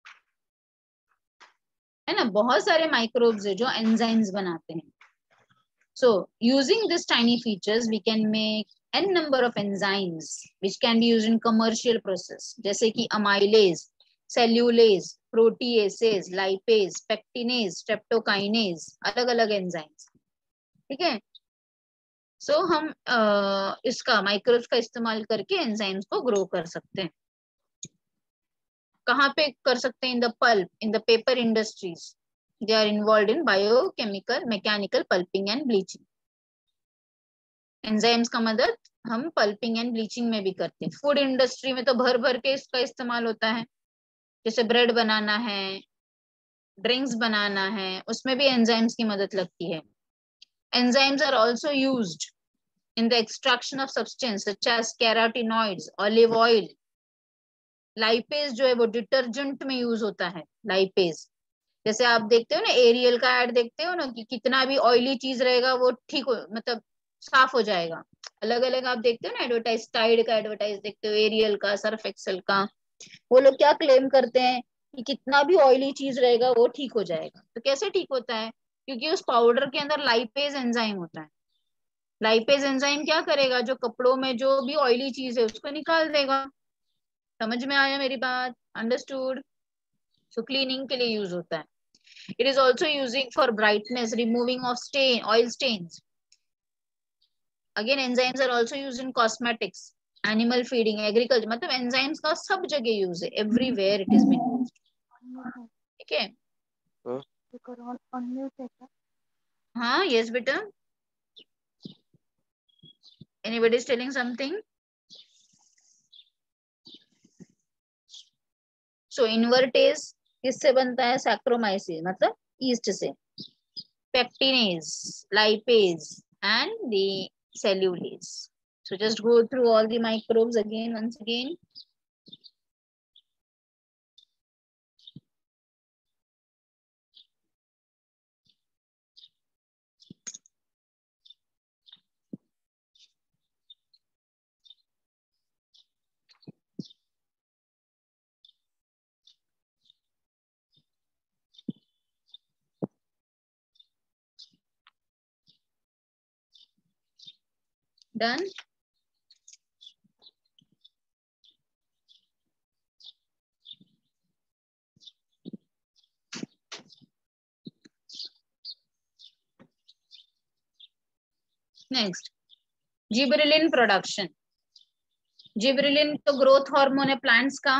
है ना. बहुत सारे microbes है जो enzymes बनाते हैं. So using this tiny features, we can make n number of enzymes which can be used in commercial process. जैसे कि amylase, cellulase, proteases, lipase, pectinase, streptokinase, अलग अलग एंजाइम्स. ठीक है. सो हम इसका माइक्रोब्स का इस्तेमाल करके एंजाइम्स को ग्रो कर सकते हैं. कहाँ पे कर सकते हैं? In the pulp, in the paper industries. They are involve in biochemical, mechanical, pulping and bleaching. Enzymes का मदद हम पल्पिंग एंड ब्लीचिंग में भी करते हैं. फूड इंडस्ट्री में तो भर भर के इसका इस्तेमाल होता है. जैसे ब्रेड बनाना है, ड्रिंक्स बनाना है, उसमें भी एंजाइम्स की मदद लगती है. Enzymes are also used in the extraction of substance such as carotenoids, olive oil. Lipase जो है वो डिटर्जेंट में यूज होता है. लाइपेज जैसे आप देखते हो ना, एरियल का ऐड देखते हो ना, कि कितना भी ऑयली चीज रहेगा वो ठीक हो, मतलब साफ हो जाएगा। अलग अलग आप देखते हो ना एडवर्टाइज, टाइड का एडवर्टाइज देखते हो, एरियल का, सर्फ एक्सेल का, वो लोग क्या क्लेम करते हैं कि कितना भी ऑयली चीज रहेगा वो ठीक हो जाएगा। तो कैसे ठीक होता है? क्योंकि उस पाउडर के अंदर लाइपेज एंजाइम होता है। लाइपेज एंजाइम क्या करेगा, जो कपड़ों में जो भी ऑयली चीज है उसको निकाल देगा। समझ में आया मेरी बात? अंडरस्टूड? सो क्लीनिंग के लिए यूज होता है। It is also using for brightness, removing of stain, oil stains. Again enzymes are also use in cosmetics, animal feeding, agriculture, मतलब एंजाइम्स का सब जगह यूज है, everywhere it is been used. ठीक है? हाँ, यस बेटा, anybody is telling something? So invertase किससे बनता है? सैक्रोमाइसिस, मतलब ईस्ट से, pectinase, lipase and the cellulase. So just go through all the microbes again, once again. Done? Next, gibberellin production. Gibberellin तो ग्रोथ हार्मोन है plants का,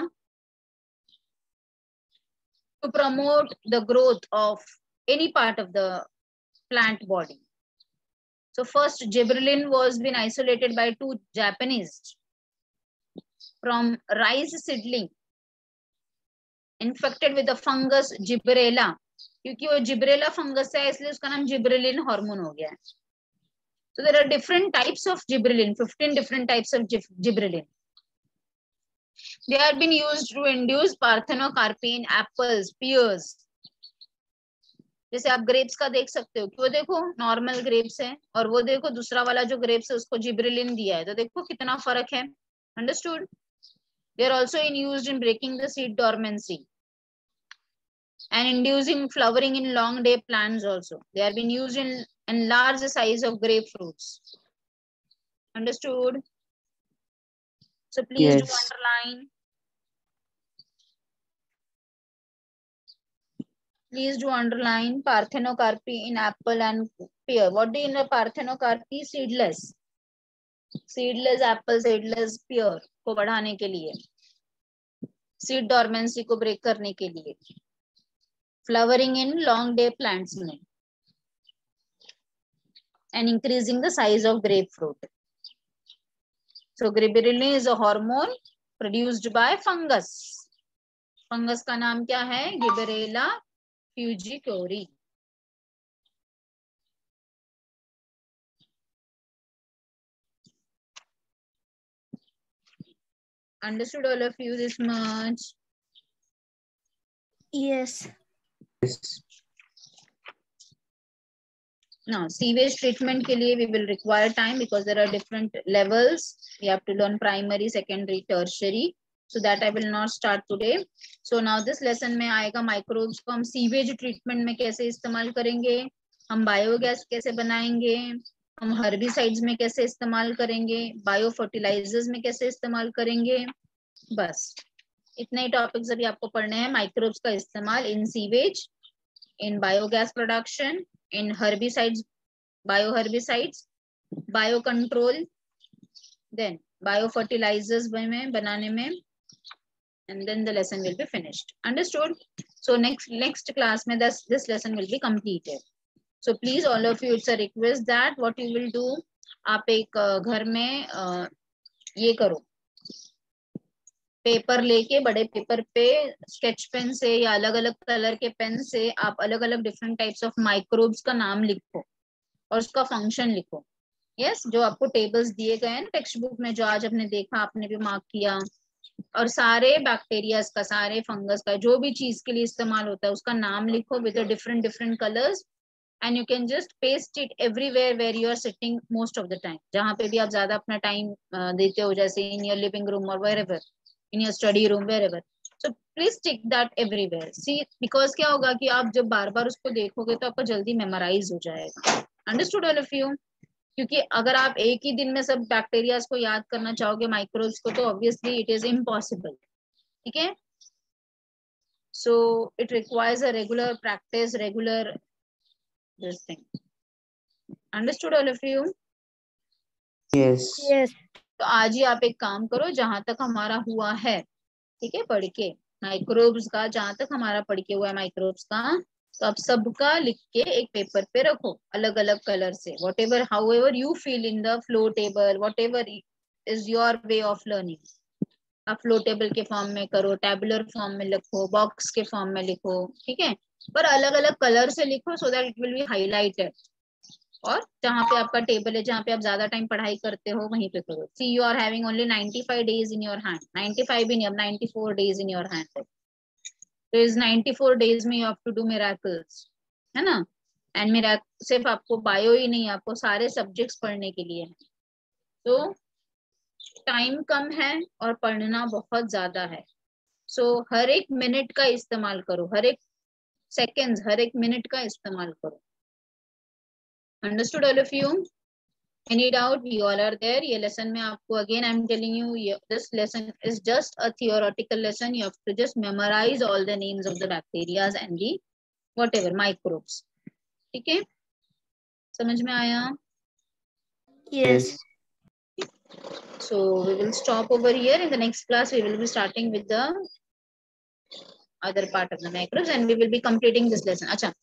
to promote the growth of any part of the plant body. So first gibberellin was been isolated by two Japanese from rice seedling infected with the fungus gibberella. क्योंकि वो Gibberella fungus है इसलिए उसका नाम gibberellin hormone हो गया है। So there are different types of gibberellin, 15 different types of gibberellin. They have been used to induce parthenocarpy in apples, pears. जैसे आप ग्रेप्स का देख सकते हो कि वो देखो नॉर्मल ग्रेप्स है और वो देखो दूसरा वाला जो ग्रेप्स है उसको जिब्रेलिन दिया है, तो देखो कितना फर्क है। Understood? They are also used in breaking the seed dormancy and inducing flowering in long day plants also. They have been used in large size of grapefruits. Understood? So please do underline. Please do underline parthenocarpy in apple and pear. What do you know parthenocarpy? Seedless. Seedless apple, seedless pear को बढ़ाने के लिए, seed dormancy को break करने के लिए, flowering in long day plants में, and increasing the size of grapefruit. So gibberellin is a hormone produced by fungus. Fungus का नाम क्या है? Gibberella fusarium. Understood all of you this much?
Yes.
Now sewage treatment के लिए we will require time because there are different levels. We have to learn primary, secondary, tertiary. So that I will not start today. So now this lesson में आएगा microbes को हम sewage treatment में कैसे इस्तेमाल करेंगे, हम बायोगैस कैसे बनाएंगे, हम herbicides में कैसे इस्तेमाल करेंगे, बायोफर्टिलाइजर्स में कैसे इस्तेमाल करेंगे। बस इतने ही टॉपिक्स अभी आपको पढ़ने हैं। माइक्रोब्स का इस्तेमाल in sewage, in biogas production, in herbicides, bioherbicides, biocontrol, then biofertilizers में बनाने में, and then the lesson will be finished. Understood? So next class में this lesson will be completed. So please all of you, it's a request that what you will do, आप एक घर में ये करो, पेपर लेके बड़े पेपर पे स्केच पेन से या अलग अलग कलर के पेन से आप अलग अलग डिफरेंट टाइप्स ऑफ माइक्रोब्स का नाम लिखो और उसका फंक्शन लिखो। यस, जो आपको टेबल्स दिए गए हैं टेक्स्ट बुक में, जो आज आपने देखा, आपने भी मार्क किया, और सारे बैक्टीरियाज का, सारे फंगस का, जो भी चीज के लिए इस्तेमाल होता है उसका नाम लिखो with different colours and you can just paste it everywhere where you are sitting most of the time. जहाँ पे भी आप ज्यादा अपना time देते हो, जैसे in your living room or wherever, in your study room, wherever. So please stick that everywhere. See, because क्या होगा कि आप जब बार बार उसको देखोगे तो आपको जल्दी memorize हो जाएगा. Understood all of you? क्योंकि अगर आप एक ही दिन में सब बैक्टीरियाज को याद करना चाहोगे, माइक्रोब्स को, तो ऑब्वियसली इट इज इम्पॉसिबल. ठीक है? So it requires a regular practice, regular this thing. Understood all of you?
Yes.
Yes.
तो आज ही आप एक काम करो, जहां तक हमारा हुआ है, ठीक है, पढ़ के माइक्रोब्स का, जहां तक हमारा पढ़ के हुआ है माइक्रोब्स का, तो आप सबका लिख के एक पेपर पे रखो अलग अलग कलर से. Whatever, however you feel in the flow table, whatever is your way of learning. आप फ्लो टेबल के फॉर्म में करो, टेबुलर फॉर्म में लिखो, बॉक्स के फॉर्म में लिखो, ठीक है, पर अलग अलग कलर से लिखो so that it will be highlighted. और जहाँ पे आपका टेबल है, जहाँ पे आप ज्यादा टाइम पढ़ाई करते हो, वहीं पे करो. See you are having only 95 days in your hand. 95 भी नहीं, अब 94 days इन योर हैंड. तो इस 94 days में you have to do miracles, है ना. एंड मिरेकल सिर्फ आपको बायो ही नहीं, आपको सारे सब्जेक्ट्स पढ़ने के लिए है. तो टाइम कम है और पढ़ना बहुत ज्यादा है. सो हर एक मिनट का इस्तेमाल करो, हर एक सेकेंड, हर एक मिनट का इस्तेमाल करो. Understood all of you? Any doubt? We all are there. ये lesson में आपको again I'm telling you, this lesson is just a theoretical lesson. You have to just memorize all the names of the bacteria and the whatever microbes. ठीक है? समझ में आया?
Yes.
So we will stop over here. In the next class, we will be starting with the other part of the microbes and we will be completing this lesson. अच्छा,